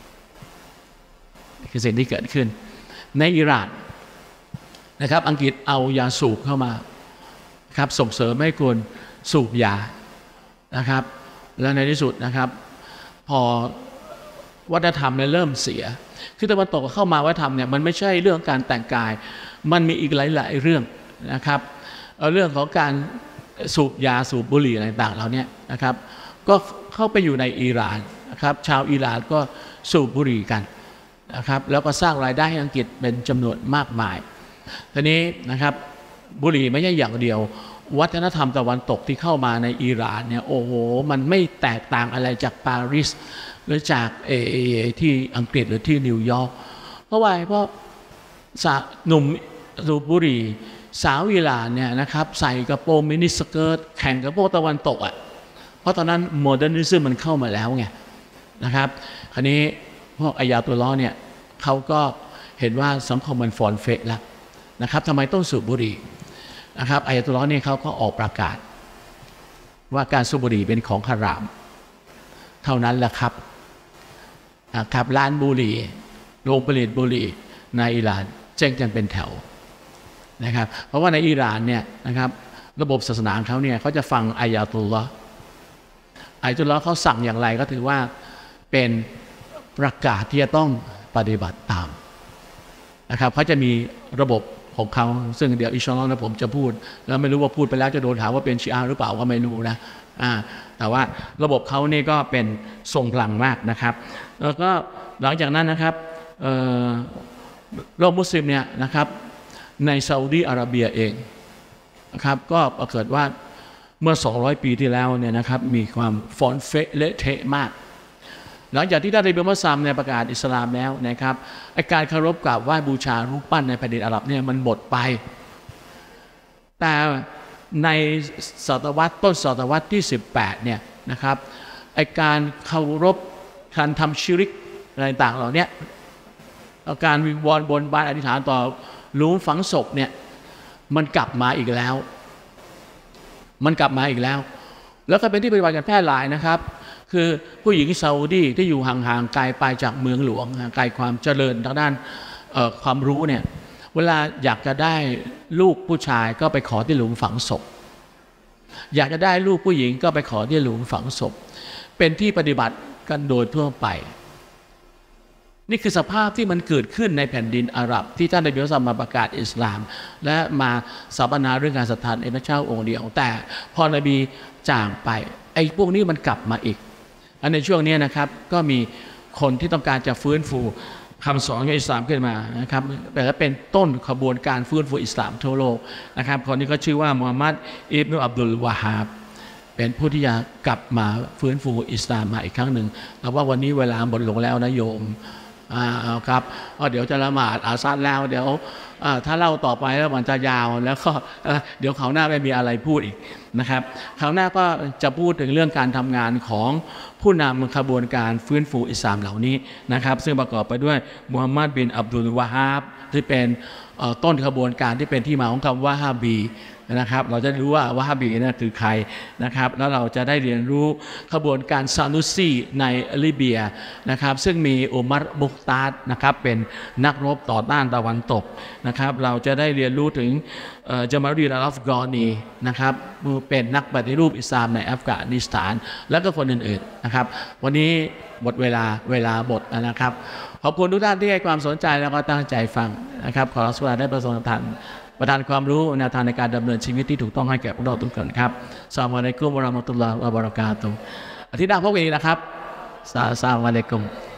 คือสิ่งที่เกิดขึ้นในอิหร่านนะครับอังกฤษเอายาสูบเข้ามาครับส่งเสริมให้คนสูบยานะครับแล้วในที่สุดนะครับพอวัฒนธรรมเนี่ยเริ่มเสียคือตะวันตกเข้ามาวัฒนธรรมเนี่ยมันไม่ใช่เรื่องการแต่งกายมันมีอีกหลายๆเรื่องนะครับเรื่องของการสูบยาสูบบุหรี่อะไรต่างๆเราเนี่ยนะครับก็เข้าไปอยู่ในอิหร่านนะครับชาวอิหร่านก็สูบบุหรี่กันนะครับแล้วก็สร้างรายได้ให้อังกฤษเป็นจำนวนมากมายทีนี้นะครับบุหรี่ไม่ใช่อย่างเดียววัฒนธรรมตะวันตกที่เข้ามาในอิหร่านเนี่ยโอ้โหมันไม่แตกต่างอะไรจากปารีสหรือจากเอที่อังกฤษหรือที่นิวยอร์กเพราะว่าเพราะหนุ่มสูบบุหรี่สาวอิหร่านเนี่ยนะครับใส่กระโปรงมินิสเกิร์ตแข่งกับพวกตะวันตกอ่ะเพราะตอนนั้นโมเดิร์นิซึมมันเข้ามาแล้วไงนะครับคราวนี้พวกอายาตุลลอฮ์เนี่ยเขาก็เห็นว่าสังคมมันฟอนเฟะแล้วนะครับทำไมต้องสูบบุหรี่นะครับอายะตุลลอฮ์เนี่ยเขาก็ออกประกาศว่าการสูบบุหรี่เป็นของฮารามเท่านั้นแหละครับครับร้านบุหรี่โรงผลิตบุหรี่ในอิหร่านแจ้งกันเป็นแถวนะครับเพราะว่าในอิหร่านเนี่ยนะครับระบบศาสนาของเขาเนี่ยเขาจะฟังอายะตุลลอฮ์อายะตุลลอฮ์เขาสั่งอย่างไรก็ถือว่าเป็นประกาศที่จะต้องปฏิบัติตามนะครับเขาจะมีระบบของเขาซึ่งเดี๋ยวอินชาอัลลอฮ์นะผมจะพูดแล้วไม่รู้ว่าพูดไปแล้วจะโดนถามว่าเป็นชีอะห์หรือเปล่าก็ไม่รู้นะอ่าแต่ว่าระบบเขานี่ก็เป็นทรงพลังมากนะครับแล้วก็หลังจากนั้นนะครับโลกมุสลิมเนี่ยนะครับในซาอุดีอาระเบียเองนะครับก็ปรากฏว่าเมื่อสองร้อยปีที่แล้วเนี่ยนะครับมีความฟอนเฟะเละเทะมากหลังจากที่ท่านนบีมุฮัมมัดเนี่ยประกาศอิสลามแล้วนะครับการเคารพกราบไหว้บูชารูปปั้นในแผ่นดินอาหรับเนี่ยมันหมดไปแต่ในศตวรรษต้นศตวรรษที่สิบแปดเนี่ยนะครับการเคารพการทำชิริกอะไรต่างเหล่านี้การวิงวอนบนบานอธิษฐานต่อหลุมฝังศพเนี่ยมันกลับมาอีกแล้วมันกลับมาอีกแล้วแล้วก็เป็นที่ปฏิบัติกันแพร่หลายนะครับคือผู้หญิงซาอุดีที่อยู่ห่างๆไกลไปจากเมืองหลวงไกลความเจริญทางด้านความรู้เนี่ยเวลาอยากจะได้ลูกผู้ชายก็ไปขอที่หลุมฝังศพอยากจะได้ลูกผู้หญิงก็ไปขอที่หลุมฝังศพเป็นที่ปฏิบัติกันโดยทั่วไปนี่คือสภาพที่มันเกิดขึ้นในแผ่นดินอาหรับที่ท่านนบีมุฮัมมัดมาประกาศอิสลามและมาสถาปนาเรื่องการศรัทธาในพระเจ้าองค์เดียวแต่พอนบีจากไปไอ้พวกนี้มันกลับมาอีกอันในช่วงนี้นะครับก็มีคนที่ต้องการจะฟื้นฟูคำสอนของอิสลามขึ้นมานะครับแต่ก็เป็นต้นขบวนการฟื้นฟูอิสลามทั่วโลกนะครับคนนี้ก็ชื่อว่ามูฮัมหมัดอิบนุอับดุลวะฮาบเป็นผู้ที่จะกลับมาฟื้นฟูอิสลามมาอีกครั้งหนึ่งแต่ว่าวันนี้เวลาหมดลงแล้วนะโยมอ่าครับเดี๋ยวจะละหมาดอาซาดแล้วเดี๋ยวถ้าเล่าต่อไปแล้วมันจะยาวแล้วก็เดี๋ยวคราวหน้าไม่มีอะไรพูดอีกนะครับคราวหน้าก็จะพูดถึงเรื่องการทำงานของผู้นำขบวนการฟื้นฟูอิสลามเหล่านี้นะครับซึ่งประกอบไปด้วยมูฮัมหมัดบินอับดุลวะฮาบที่เป็นต้นขบวนการที่เป็นที่มาของคำว่าฮาบีนะครับเราจะรู้ว่าวะฮาบีนั่นคือใครนะครับแล้วเราจะได้เรียนรู้ขบวนการซานุซีในลิเบียนะครับซึ่งมีอุมัรบุกตาดนะครับเป็นนักรบต่อต้านตะวันตกนะครับเราจะได้เรียนรู้ถึงจามารีอัลฟกอนีนะครับเป็นนักปฏิรูปอิสลามในอัฟกานิสถานและก็คนอื่นๆนะครับวันนี้หมดเวลาเวลาหมดนะครับขอบคุณทุกท่านที่ให้ความสนใจแล้วก็ตั้งใจฟังนะครับขอรับสวัสดีได้ประสบการณ์ประทานความรู้แนวทางในการดำเนินชีวิตที่ถูกต้องให้แก่พวกเราทุกคนครับอัสสลามุอะลัยกุมวะเราะมะตุลลอฮ์วะบะเราะกาตุฮ์อาทิตย์หน้าพบกันอีกนะครับอัสสลามุอะลัยกุม